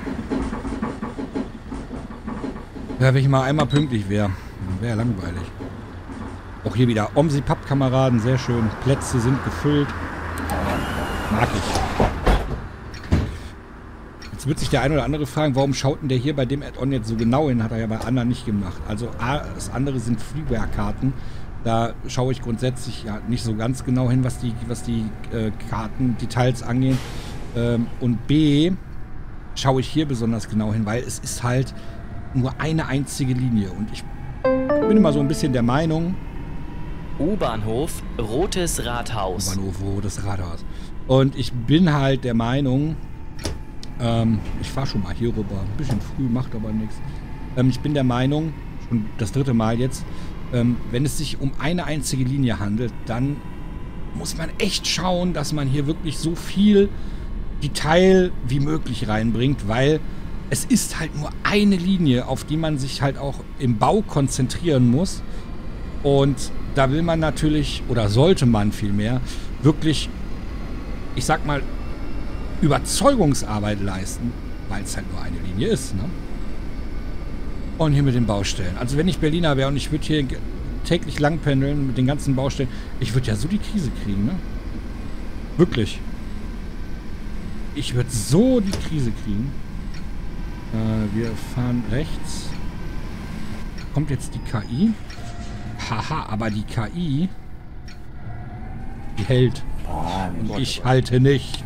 Ja, wenn ich mal einmal pünktlich wäre, wäre langweilig. Auch hier wieder OMSI-Pappkameraden, sehr schön. Plätze sind gefüllt. Mag ich. Jetzt wird sich der ein oder andere fragen, warum schaut denn der hier bei dem Add-on jetzt so genau hin? Hat er ja bei anderen nicht gemacht. Also das andere sind Freeware-Karten. Da schaue ich grundsätzlich ja nicht so ganz genau hin, was die Kartendetails angeht. Und B, schaue ich hier besonders genau hin, weil es ist halt nur eine einzige Linie. Und ich bin immer so ein bisschen der Meinung... U-Bahnhof, Rotes Rathaus. U-Bahnhof, Rotes Rathaus. Und ich bin halt der Meinung... ich fahre schon mal hier rüber. Ein bisschen früh, macht aber nichts. Ich bin der Meinung, schon das 3. Mal jetzt... wenn es sich um eine einzige Linie handelt, dann muss man echt schauen, dass man hier wirklich so viel Detail wie möglich reinbringt, weil es ist halt nur eine Linie, auf die man sich halt auch im Bau konzentrieren muss. Und da will man natürlich, oder sollte man vielmehr, wirklich, ich sag mal, Überzeugungsarbeit leisten, weil es halt nur eine Linie ist, ne? Und hier mit den Baustellen. Also wenn ich Berliner wäre und ich würde hier täglich lang pendeln mit den ganzen Baustellen, ich würde ja so die Krise kriegen, ne? Wirklich. Ich würde so die Krise kriegen. Wir fahren rechts. Kommt jetzt die KI. Haha, aber die KI, die hält. Und ich halte nicht.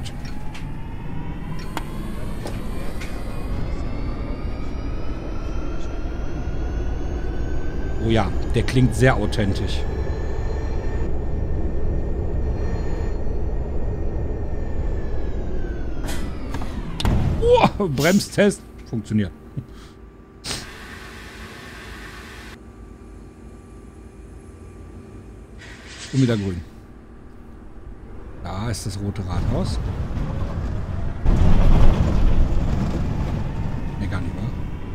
Oh ja, der klingt sehr authentisch. Oh, Bremstest. Funktioniert. Und wieder grün. Da ist das Rote Rathaus. Ne, gar nicht wahr.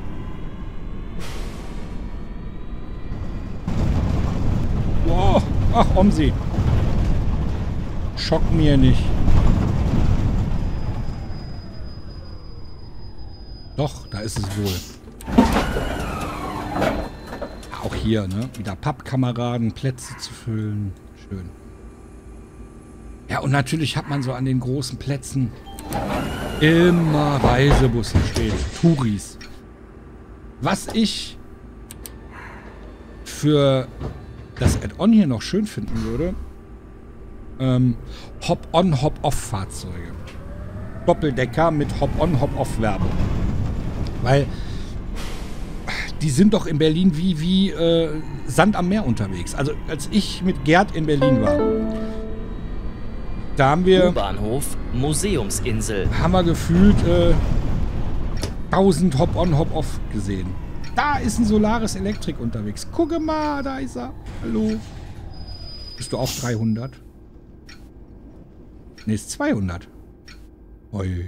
Wow. Ach, OMSI. Schock mir nicht. Doch, da ist es wohl. Auch hier, ne? Wieder Pappkameraden, Plätze zu füllen. Schön. Ja, und natürlich hat man so an den großen Plätzen immer Reisebusse stehen. Touris. Was ich für das Add-on hier noch schön finden würde, Hop-on, Hop-off-Fahrzeuge. Doppeldecker mit Hop-on, Hop-off-Werbung. Weil die sind doch in Berlin wie Sand am Meer unterwegs. Also als ich mit Gerd in Berlin war, da haben wir... U-Bahnhof, Museumsinsel. Haben wir gefühlt 1000 Hop-on, Hop-off gesehen. Da ist ein Solaris Elektrik unterwegs. Gucke mal, da ist er. Hallo. Bist du auch 300? Ne, ist 200. Oi.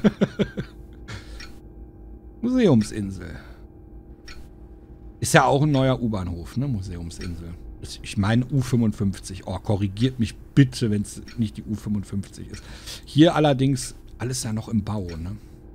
Museumsinsel. Ist ja auch ein neuer U-Bahnhof, ne? Museumsinsel. Ich meine U55. Oh, korrigiert mich bitte, wenn es nicht die U55 ist. Hier allerdings alles ja noch im Bau, ne?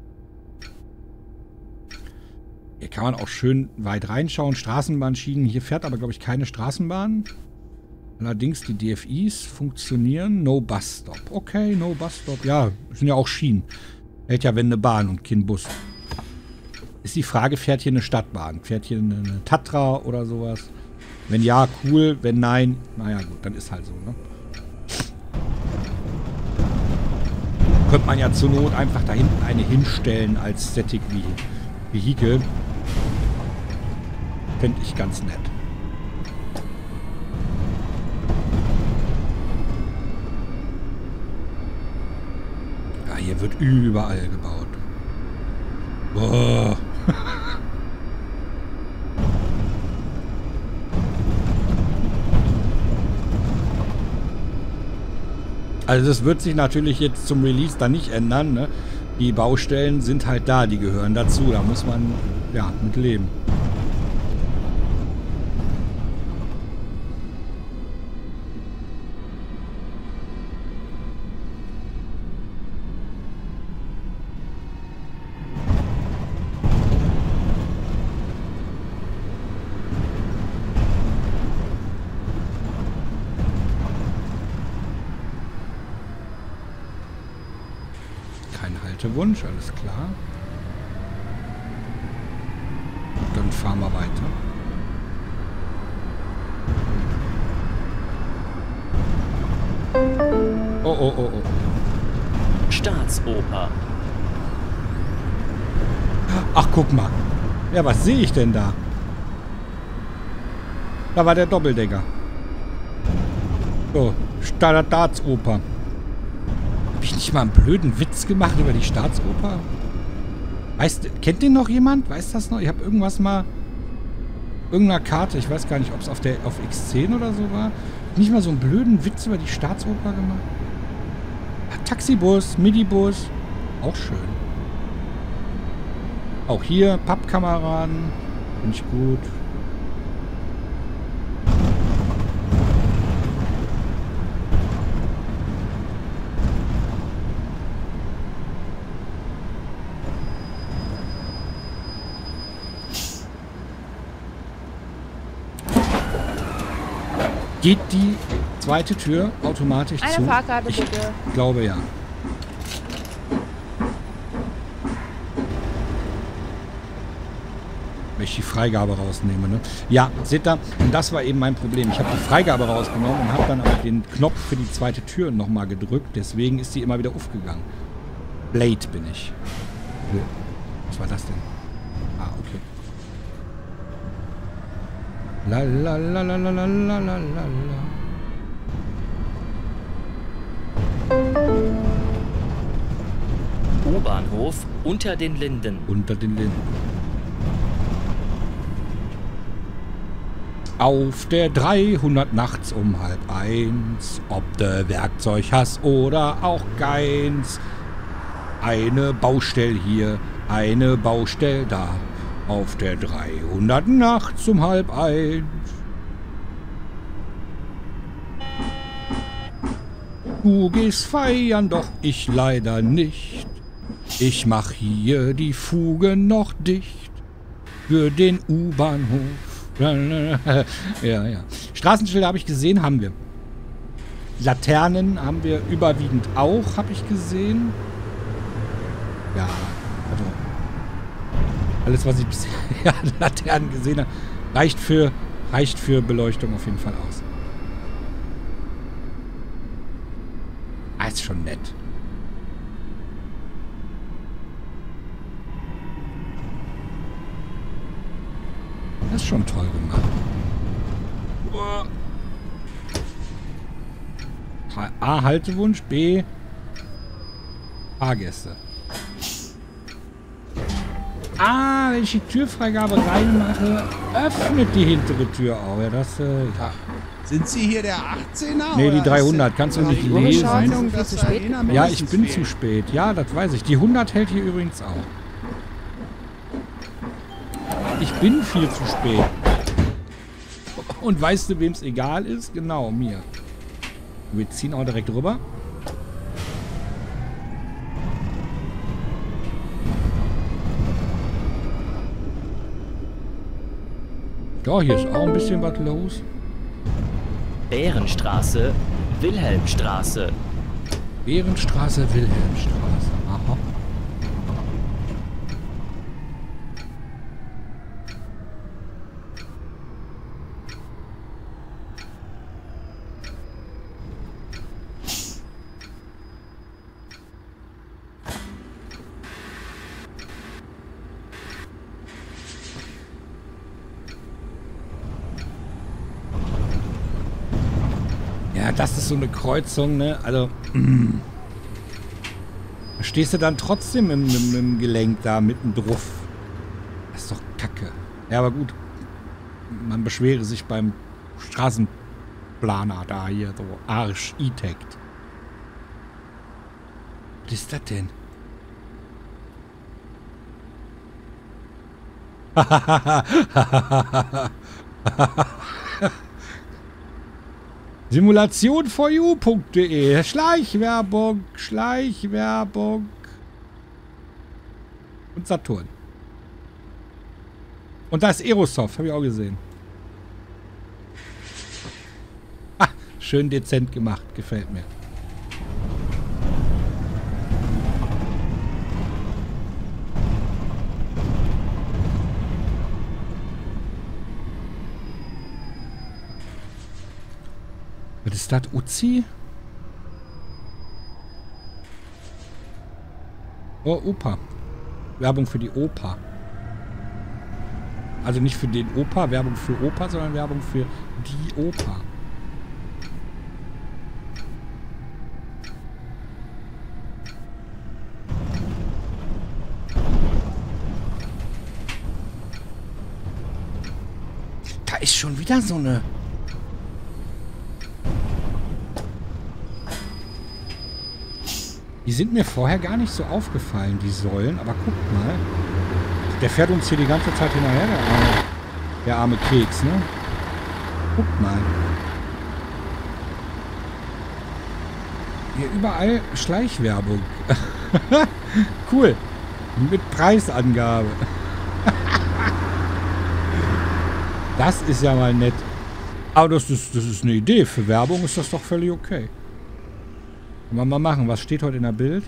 Hier kann man auch schön weit reinschauen. Straßenbahnschienen. Hier fährt aber, glaube ich, keine Straßenbahn. Allerdings die DFIs funktionieren. No Bus Stop. Okay, no Bus Stop. Ja, sind ja auch Schienen. Hält ja, wenn eine Bahn und kein Bus. Ist die Frage, fährt hier eine Stadtbahn? Fährt hier eine Tatra oder sowas? Wenn ja, cool. Wenn nein, naja gut, dann ist halt so, ne? Könnte man ja zur Not einfach da hinten eine hinstellen als Static-Vehikel. Fände ich ganz nett. Ja, hier wird überall gebaut. Boah. Also das wird sich natürlich jetzt zum Release dann nicht ändern, ne? Die Baustellen sind halt da, die gehören dazu. Da muss man, ja, mit leben. Wunsch, alles klar. Dann fahren wir weiter. Oh, oh, oh, oh. Staatsoper. Ach, guck mal. Ja, was sehe ich denn da? Da war der Doppeldecker. So, Staatsoper. Habe ich nicht mal einen blöden Witz gemacht über die Staatsoper? Kennt den noch jemand? Weiß das noch? Ich habe irgendwas mal... Irgendeiner Karte, ich weiß gar nicht, ob es auf X10 oder so war. Nicht mal so einen blöden Witz über die Staatsoper gemacht. Taxibus, Midibus. Auch schön. Auch hier Pappkameraden. Finde ich gut. Geht die zweite Tür automatisch zu? Eine Fahrkarte bitte. Ich glaube ja. Wenn ich die Freigabe rausnehme, ne? Ja, seht ihr, und das war eben mein Problem. Ich habe die Freigabe rausgenommen und habe dann aber den Knopf für die zweite Tür nochmal gedrückt. Deswegen ist die immer wieder aufgegangen. Blade bin ich. Was war das denn? Ah, okay. La la la la la la la la la. U-Bahnhof unter den Linden. Unter den Linden. Auf der 300 nachts um 12:30, ob du Werkzeug hast oder auch keins. Eine Baustelle hier, eine Baustelle da. Auf der 300 nachts um 12:30. Du gehst feiern, doch ich leider nicht. Ich mach hier die Fuge noch dicht für den U-Bahnhof. Ja, ja. Straßenschilder habe ich gesehen, haben wir. Laternen haben wir überwiegend auch, habe ich gesehen. Ja, also alles, was ich bisher an Laternen gesehen habe, reicht für Beleuchtung auf jeden Fall aus. Ah, ist schon nett. Das ist schon toll gemacht. A. Haltewunsch. B. Fahrgäste. Ah, wenn ich die Türfreigabe reinmache, öffnet die hintere Tür auch. Ja, das, ja. Sind Sie hier der 18er? Nee, die 300. Kannst du nicht lesen. Ja, ich bin zu spät. Ja, das weiß ich. Die 100 hält hier übrigens auch. Ich bin viel zu spät. Und weißt du, wem es egal ist? Genau, mir. Wir ziehen auch direkt rüber. Ja, hier ist auch ein bisschen was los. Bärenstraße, Wilhelmstraße. Bärenstraße, Wilhelmstraße. Aha. Ja, das ist so eine Kreuzung, ne? Also, da Stehst du dann trotzdem im Gelenk da mitten drauf? Das ist doch Kacke. Ja, aber gut. Man beschwere sich beim Straßenplaner da hier, so Arsch, E-Tect. Was ist das denn? Simulation4u.de Schleichwerbung, Schleichwerbung. Und Saturn. Und da ist Aerosoft, habe ich auch gesehen. Ah, schön dezent gemacht, gefällt mir. Was ist das? Uzi? Oh, Opa. Werbung für die Oper. Also nicht für den Opa, Werbung für Opa, sondern Werbung für die Oper. Da ist schon wieder so eine... Die sind mir vorher gar nicht so aufgefallen, die Säulen. Aber guckt mal. Der fährt uns hier die ganze Zeit hinterher, der arme Keks, ne? Guckt mal. Hier überall Schleichwerbung. Cool. Mit Preisangabe. Das ist ja mal nett. Aber das ist eine Idee. Für Werbung ist das doch völlig okay. Können wir mal machen. Was steht heute in der Bild?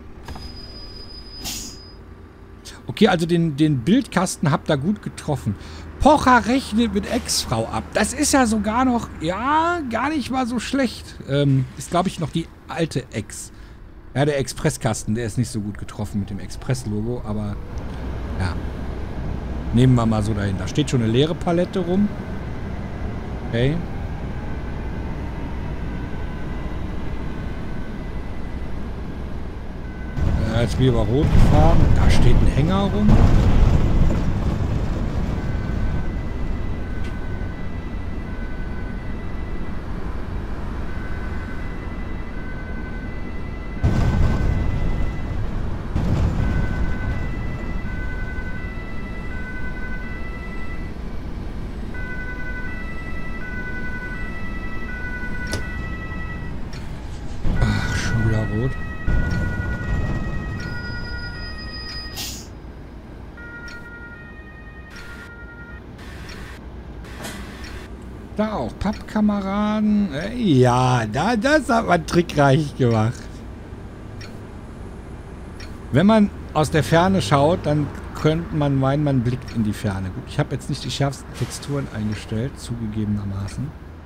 Okay, also den Bildkasten habt ihr gut getroffen. Pocher rechnet mit Ex-Frau ab. Das ist ja sogar noch, ja, gar nicht mal so schlecht. Ist, glaube ich, noch die alte Ex. Ja, der Expresskasten, der ist nicht so gut getroffen mit dem Express-Logo, aber ja. Nehmen wir mal so dahin. Da steht schon eine leere Palette rum. Okay. Jetzt bin ich über Rot gefahren. Da steht ein Hänger rum. Ach, schon wieder rot. Da auch Pappkameraden. Ja, das hat man trickreich gemacht. Wenn man aus der Ferne schaut, dann könnte man meinen, man blickt in die Ferne. Gut, ich habe jetzt nicht die schärfsten Texturen eingestellt, zugegebenermaßen.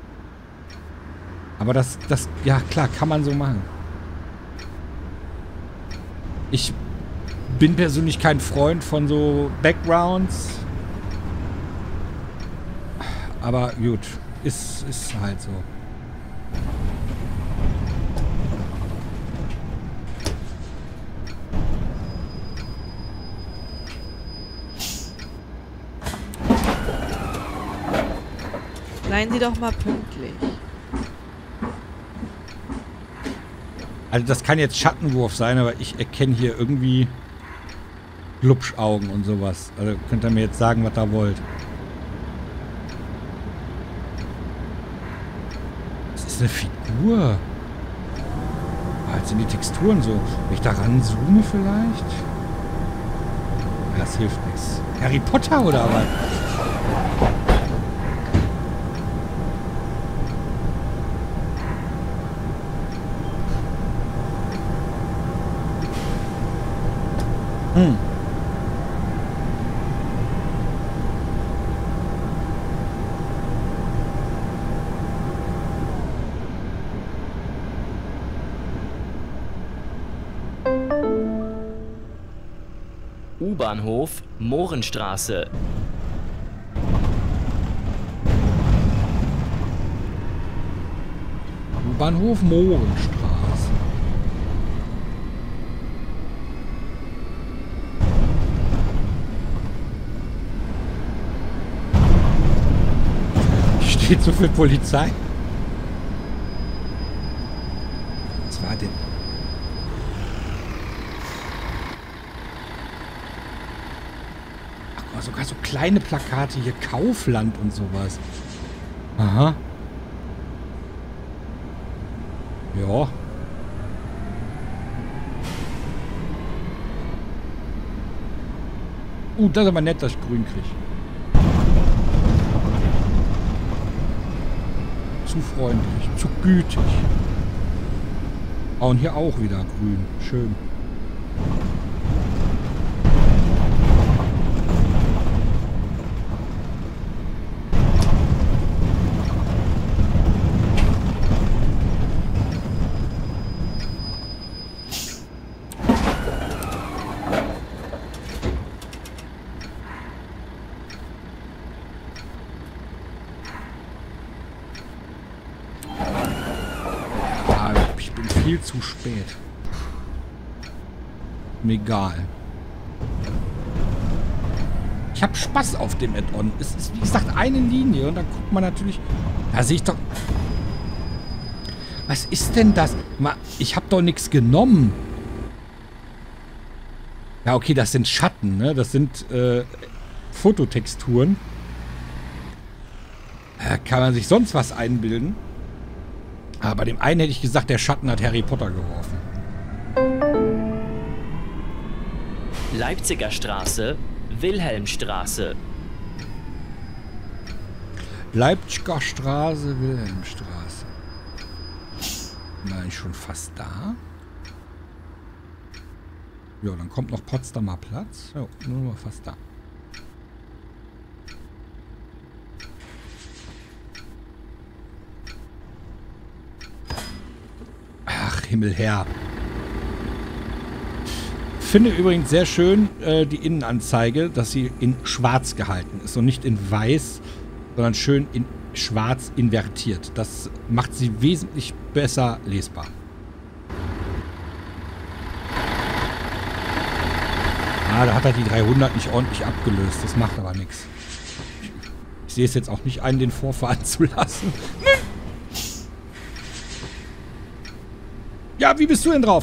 Aber das, ja klar, kann man so machen. Ich bin persönlich kein Freund von so Backgrounds. Aber gut, ist halt so. Seien Sie doch mal pünktlich. Also das kann jetzt Schattenwurf sein, aber ich erkenne hier irgendwie Glubschaugen und sowas. Also könnt ihr mir jetzt sagen, was ihr wollt. Eine Figur. Jetzt sind die Texturen so. Wenn ich da ran zoome vielleicht? Das hilft nichts. Harry Potter oder was? U-Bahnhof Mohrenstraße. U-Bahnhof Mohrenstraße. Viel zu viel Polizei. Was war denn? Ach, guck mal, sogar so kleine Plakate hier. Kaufland und sowas. Aha. Ja. Das ist aber nett, dass ich grün kriege. Zu freundlich, zu gütig. Oh, und hier auch wieder grün. Schön. Viel zu spät. Mir egal. Ich habe Spaß auf dem Add-on. Es ist, wie gesagt, eine Linie. Und dann guckt man natürlich... Da sehe ich doch... Was ist denn das? Ich habe doch nichts genommen. Ja, okay, das sind Schatten, ne? Das sind Fototexturen. Kann man sich sonst was einbilden? Aber bei dem einen hätte ich gesagt, der Schatten hat Harry Potter geworfen. Leipziger Straße, Wilhelmstraße. Leipziger Straße, Wilhelmstraße. Bin ich schon fast da? Ja, dann kommt noch Potsdamer Platz. Ja, nur noch fast da. Himmelher. Finde übrigens sehr schön die Innenanzeige, dass sie in schwarz gehalten ist und nicht in weiß, sondern schön in schwarz invertiert. Das macht sie wesentlich besser lesbar. Da hat er die 300 nicht ordentlich abgelöst. Das macht aber nichts. Ich sehe es jetzt auch nicht ein, den Vorfahren zu lassen. Ja, wie bist du denn drauf?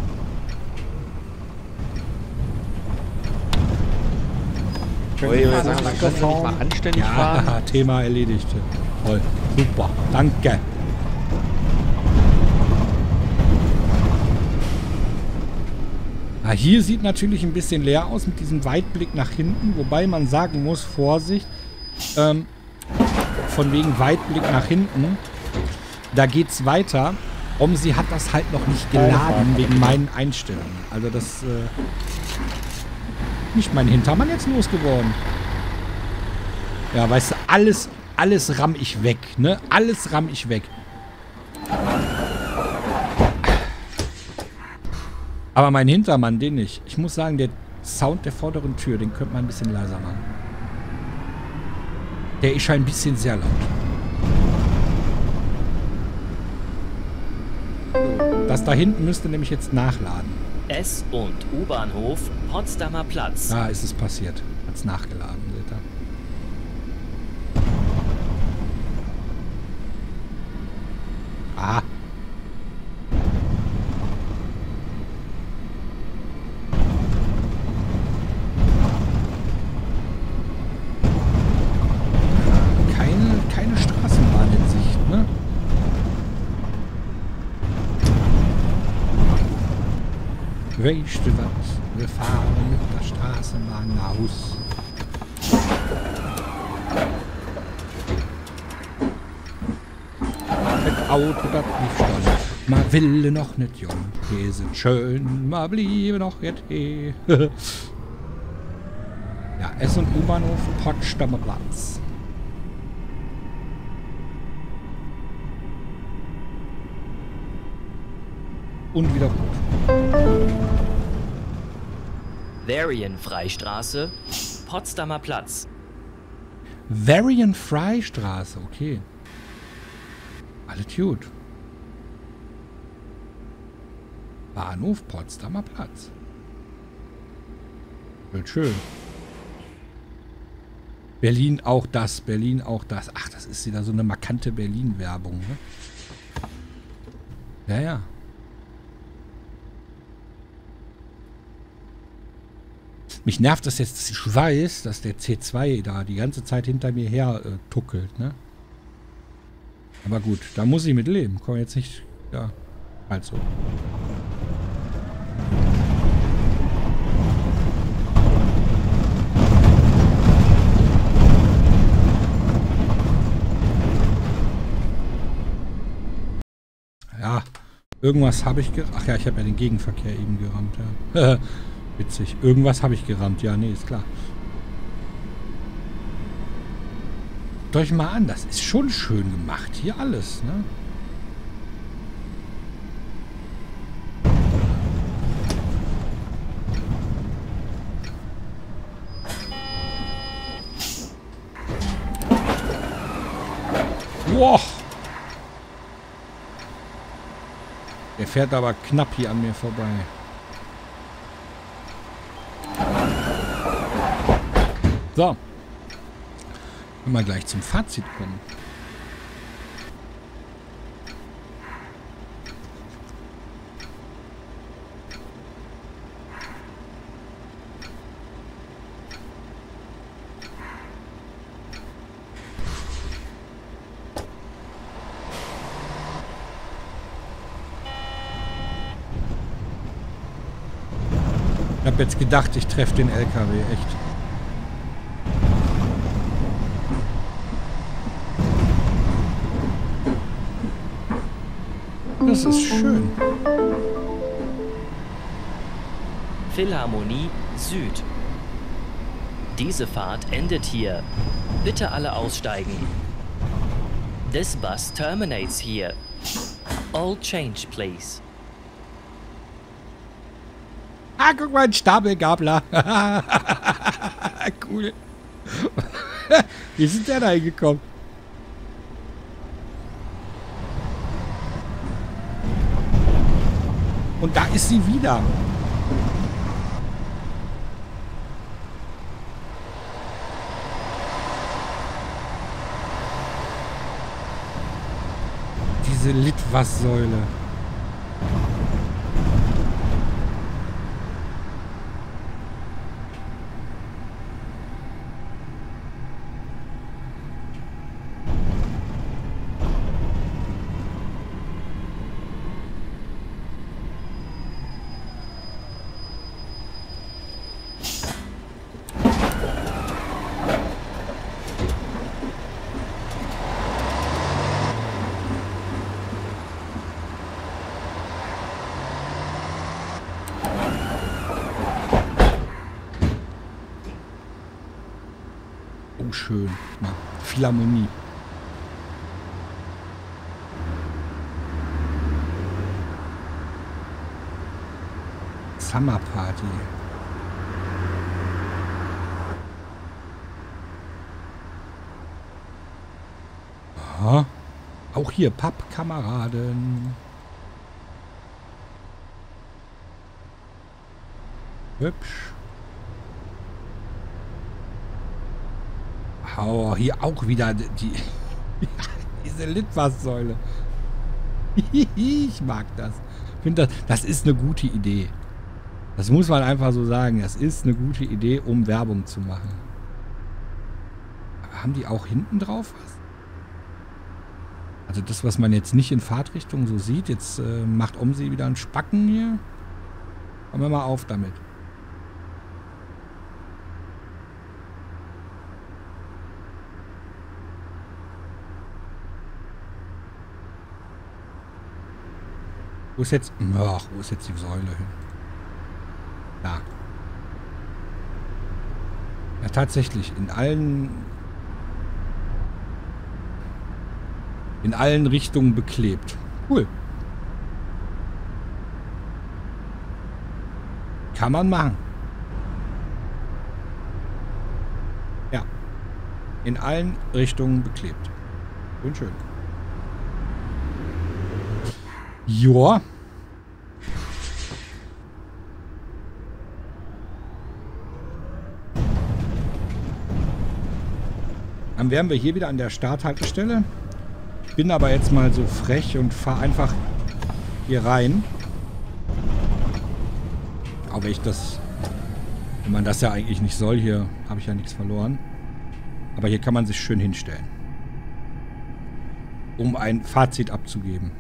Können wir mal anständig fahren? Ja, Thema erledigt. Toll, super, danke. Hier sieht natürlich ein bisschen leer aus mit diesem Weitblick nach hinten, wobei man sagen muss, Vorsicht, von wegen Weitblick nach hinten, da geht's weiter. Omsi hat das halt noch nicht geladen wegen meinen Einstellungen. Also das nicht mein Hintermann jetzt losgeworden. Ja, weißt du, alles ramm ich weg, ne? Alles ramm ich weg. Aber mein Hintermann, den nicht. Ich muss sagen, der Sound der vorderen Tür, den könnte man ein bisschen leiser machen. Der ist schon ein bisschen sehr laut. Das da hinten müsste nämlich jetzt nachladen. S- und U-Bahnhof, Potsdamer Platz. Da ist es passiert. Hat's nachgeladen, seht ihr. Ah. Keine Straßenbahn in Sicht, ne? Weißt du was? Wir fahren mit der Straßenbahn nach Haus. Mit Auto, das lief schon. Man will noch nicht jung. Wir sind schön, man bliebe noch jetzt hier. Ja, S- und U-Bahnhof, Potsdamer Platz. Und wieder gut. Varian-Freistraße, Potsdamer Platz. Varian-Freistraße, okay. Alles gut. Bahnhof Potsdamer Platz. Wird schön. Berlin auch das, Berlin auch das. Ach, das ist wieder so eine markante Berlin-Werbung, ne? Ja, ja. Mich nervt das jetzt, dass ich weiß, dass der C2 da die ganze Zeit hinter mir her tuckelt, ne? Aber gut, da muss ich mit leben. Komm jetzt nicht... Ja, halt so. Ja, irgendwas habe ich gerammt. Ach ja, ich habe ja den Gegenverkehr eben gerammt, ja. Witzig. Irgendwas habe ich gerammt. Ja, nee, ist klar. Guckt euch mal an, das ist schon schön gemacht. Hier alles, ne? Wow. Der fährt aber knapp hier an mir vorbei. So. Können wir gleich zum Fazit kommen. Ich habe jetzt gedacht, ich treffe den LKW, echt. Das ist schön. Philharmonie Süd. Diese Fahrt endet hier. Bitte alle aussteigen. This bus terminates here. All change, please. Ah, guck mal, ein Stapelgabler. Cool. Wie ist der da hingekommen? Und da ist sie wieder. Diese Litfaßsäule. Oh, schön. Ja, Philharmonie. Summer Party. Aha. Auch hier Pappkameraden. Hübsch. Oh, hier auch wieder die diese Litfaßsäule. Ich mag das. Ich finde, das ist eine gute Idee. Das muss man einfach so sagen. Das ist eine gute Idee, um Werbung zu machen. Aber haben die auch hinten drauf was? Also das, was man jetzt nicht in Fahrtrichtung so sieht. Jetzt macht Omsi wieder einen Spacken hier. Kommen wir mal auf damit. Wo ist jetzt... Ach, wo ist jetzt die Säule hin? Da. Ja, tatsächlich. In allen Richtungen beklebt. Cool. Kann man machen. Ja. In allen Richtungen beklebt. Schön, schön. Joa. Dann wären wir hier wieder an der Starthaltestelle. Ich bin aber jetzt mal so frech und fahre einfach hier rein. Auch wenn man das ja eigentlich nicht soll, hier habe ich ja nichts verloren. Aber hier kann man sich schön hinstellen, um ein Fazit abzugeben.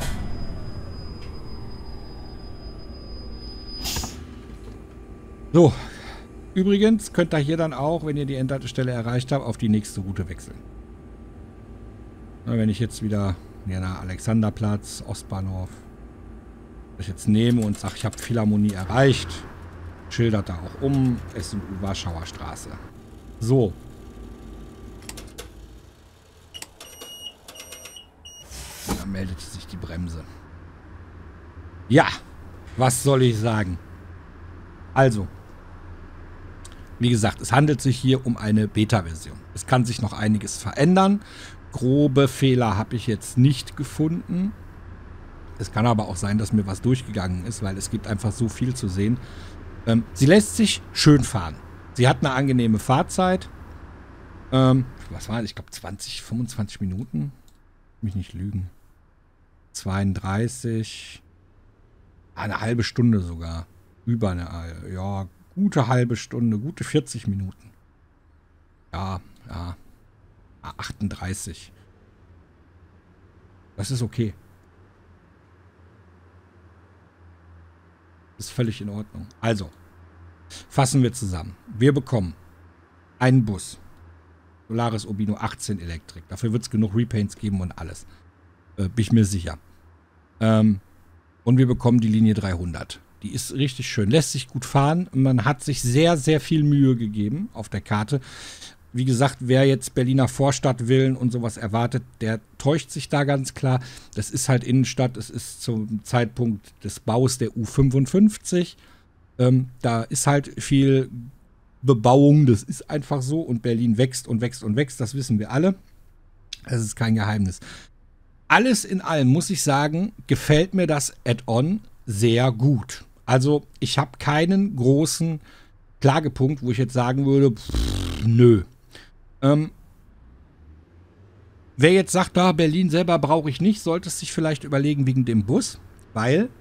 So, übrigens könnt ihr hier dann auch, wenn ihr die Endhaltestelle erreicht habt, auf die nächste Route wechseln. Na, wenn ich jetzt wieder nach Alexanderplatz, Ostbahnhof, das jetzt nehme und sage, ich habe Philharmonie erreicht, schildert da auch um, SU Warschauer Straße. So. Dann meldete sich die Bremse. Ja, was soll ich sagen? Also, wie gesagt, es handelt sich hier um eine Beta-Version. Es kann sich noch einiges verändern. Grobe Fehler habe ich jetzt nicht gefunden. Es kann aber auch sein, dass mir was durchgegangen ist, weil es gibt einfach so viel zu sehen. Sie lässt sich schön fahren. Sie hat eine angenehme Fahrzeit. Was war das? Ich glaube 20, 25 Minuten. Mich nicht lügen. 32. Eine halbe Stunde sogar. Über eine, ja, gute halbe Stunde, gute 40 Minuten. Ja. 38. Das ist okay. Ist völlig in Ordnung. Also, fassen wir zusammen. Wir bekommen einen Bus. Solaris Urbino 18 Elektrik. Dafür wird es genug Repaints geben und alles. Bin ich mir sicher. Und wir bekommen die Linie 300. Die ist richtig schön. Lässt sich gut fahren. Man hat sich sehr, sehr viel Mühe gegeben auf der Karte. Wie gesagt, wer jetzt Berliner Vorstadtvillen und sowas erwartet, der täuscht sich da ganz klar. Das ist halt Innenstadt. Es ist zum Zeitpunkt des Baus der U55. Da ist halt viel Bebauung. Das ist einfach so. Und Berlin wächst und wächst und wächst. Das wissen wir alle. Das ist kein Geheimnis. Alles in allem, muss ich sagen, gefällt mir das Add-on sehr gut. Also ich habe keinen großen Klagepunkt, wo ich jetzt sagen würde, nö. Wer jetzt sagt, Berlin selber brauche ich nicht, sollte es sich vielleicht überlegen wegen dem Bus, weil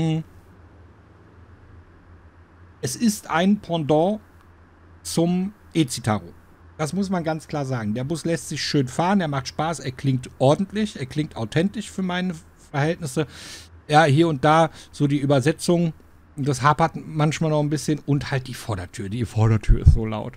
es ist ein Pendant zum E-Citaro. Das muss man ganz klar sagen. Der Bus lässt sich schön fahren, er macht Spaß, er klingt ordentlich, er klingt authentisch für meine Verhältnisse. Ja, hier und da so die Übersetzung, das hapert manchmal noch ein bisschen und halt die Vordertür. Die Vordertür ist so laut.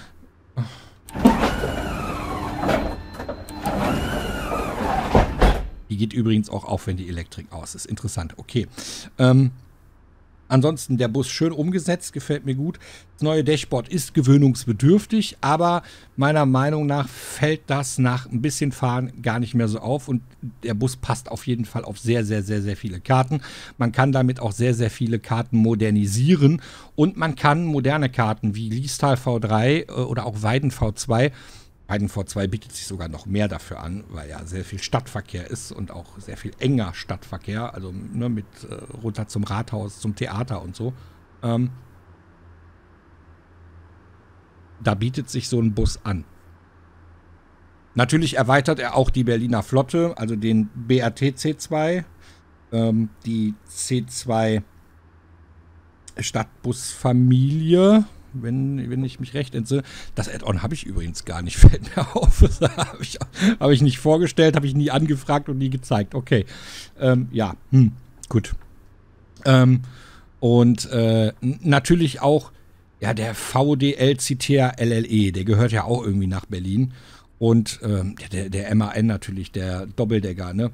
Die geht übrigens auch auf, wenn die Elektrik aus ist. Interessant, okay. Ansonsten der Bus schön umgesetzt, gefällt mir gut. Das neue Dashboard ist gewöhnungsbedürftig, aber meiner Meinung nach fällt das nach ein bisschen Fahren gar nicht mehr so auf und der Bus passt auf jeden Fall auf sehr, sehr, sehr, sehr viele Karten. Man kann damit auch sehr, sehr viele Karten modernisieren und man kann moderne Karten wie Liestal V3 oder auch Weiden V2. Weiden V2 bietet sich sogar noch mehr dafür an, weil ja sehr viel Stadtverkehr ist und auch sehr viel enger Stadtverkehr, also ne, mit runter zum Rathaus, zum Theater und so. Da bietet sich so ein Bus an. Natürlich erweitert er auch die Berliner Flotte, also den BRT C2, die C2 Stadtbusfamilie, wenn ich mich recht entsinne. Das Add-on habe ich übrigens gar nicht, fällt mir auf. Habe ich nicht vorgestellt, habe ich nie angefragt und nie gezeigt. Okay, ja, gut. Und natürlich auch ja, der VDL Citea LLE, der gehört ja auch irgendwie nach Berlin. Und der MAN natürlich, der Doppeldecker, ne?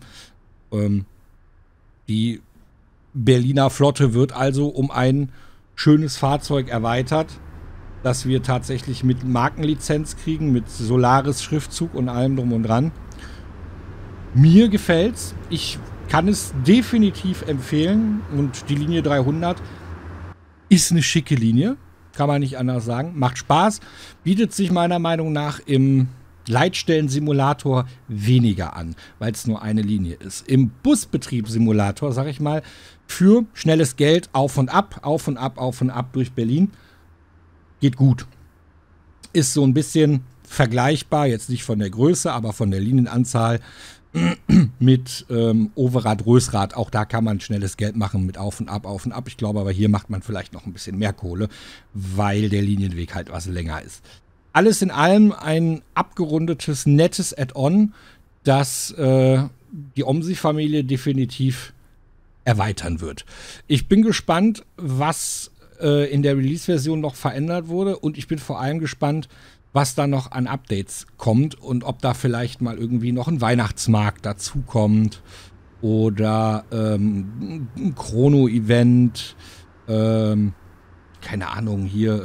Die Berliner Flotte wird also um ein schönes Fahrzeug erweitert, das wir tatsächlich mit Markenlizenz kriegen, mit Solaris-Schriftzug und allem drum und dran. Mir gefällt's. Ich kann es definitiv empfehlen. Und die Linie 300 ist eine schicke Linie. Kann man nicht anders sagen. Macht Spaß. Bietet sich meiner Meinung nach im Leitstellen-Simulator weniger an, weil es nur eine Linie ist. Im Busbetrieb-Simulator, sag ich mal, für schnelles Geld auf und ab, auf und ab, auf und ab durch Berlin. Geht gut. Ist so ein bisschen vergleichbar, jetzt nicht von der Größe, aber von der Linienanzahl mit Overrad, Rösrad. Auch da kann man schnelles Geld machen mit Auf und Ab, Auf und Ab. Ich glaube aber hier macht man vielleicht noch ein bisschen mehr Kohle, weil der Linienweg halt was länger ist. Alles in allem ein abgerundetes, nettes Add-on, das die OMSI-Familie definitiv erweitern wird. Ich bin gespannt, was in der Release-Version noch verändert wurde und ich bin vor allem gespannt, was da noch an Updates kommt und ob da vielleicht mal irgendwie noch ein Weihnachtsmarkt dazukommt oder ein Chrono-Event, keine Ahnung, hier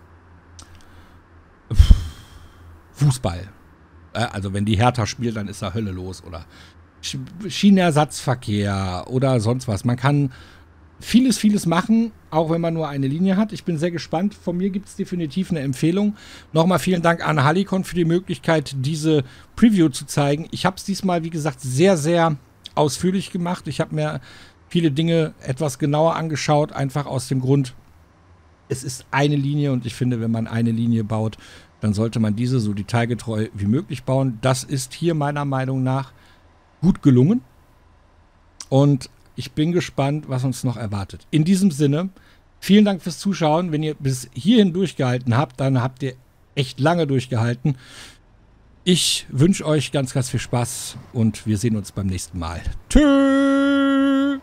Fußball. Also wenn die Hertha spielt, dann ist da Hölle los oder Schienenersatzverkehr oder sonst was. Man kann vieles machen, auch wenn man nur eine Linie hat. Ich bin sehr gespannt. Von mir gibt es definitiv eine Empfehlung. Nochmal vielen Dank an Halicon für die Möglichkeit, diese Preview zu zeigen. Ich habe es diesmal, wie gesagt, sehr, sehr ausführlich gemacht. Ich habe mir viele Dinge etwas genauer angeschaut, einfach aus dem Grund, es ist eine Linie und ich finde, wenn man eine Linie baut, dann sollte man diese so detailgetreu wie möglich bauen. Das ist hier meiner Meinung nach gut gelungen und ich bin gespannt, was uns noch erwartet. In diesem Sinne, vielen Dank fürs Zuschauen. Wenn ihr bis hierhin durchgehalten habt, dann habt ihr echt lange durchgehalten. Ich wünsche euch ganz, ganz viel Spaß und wir sehen uns beim nächsten Mal. Tschüss!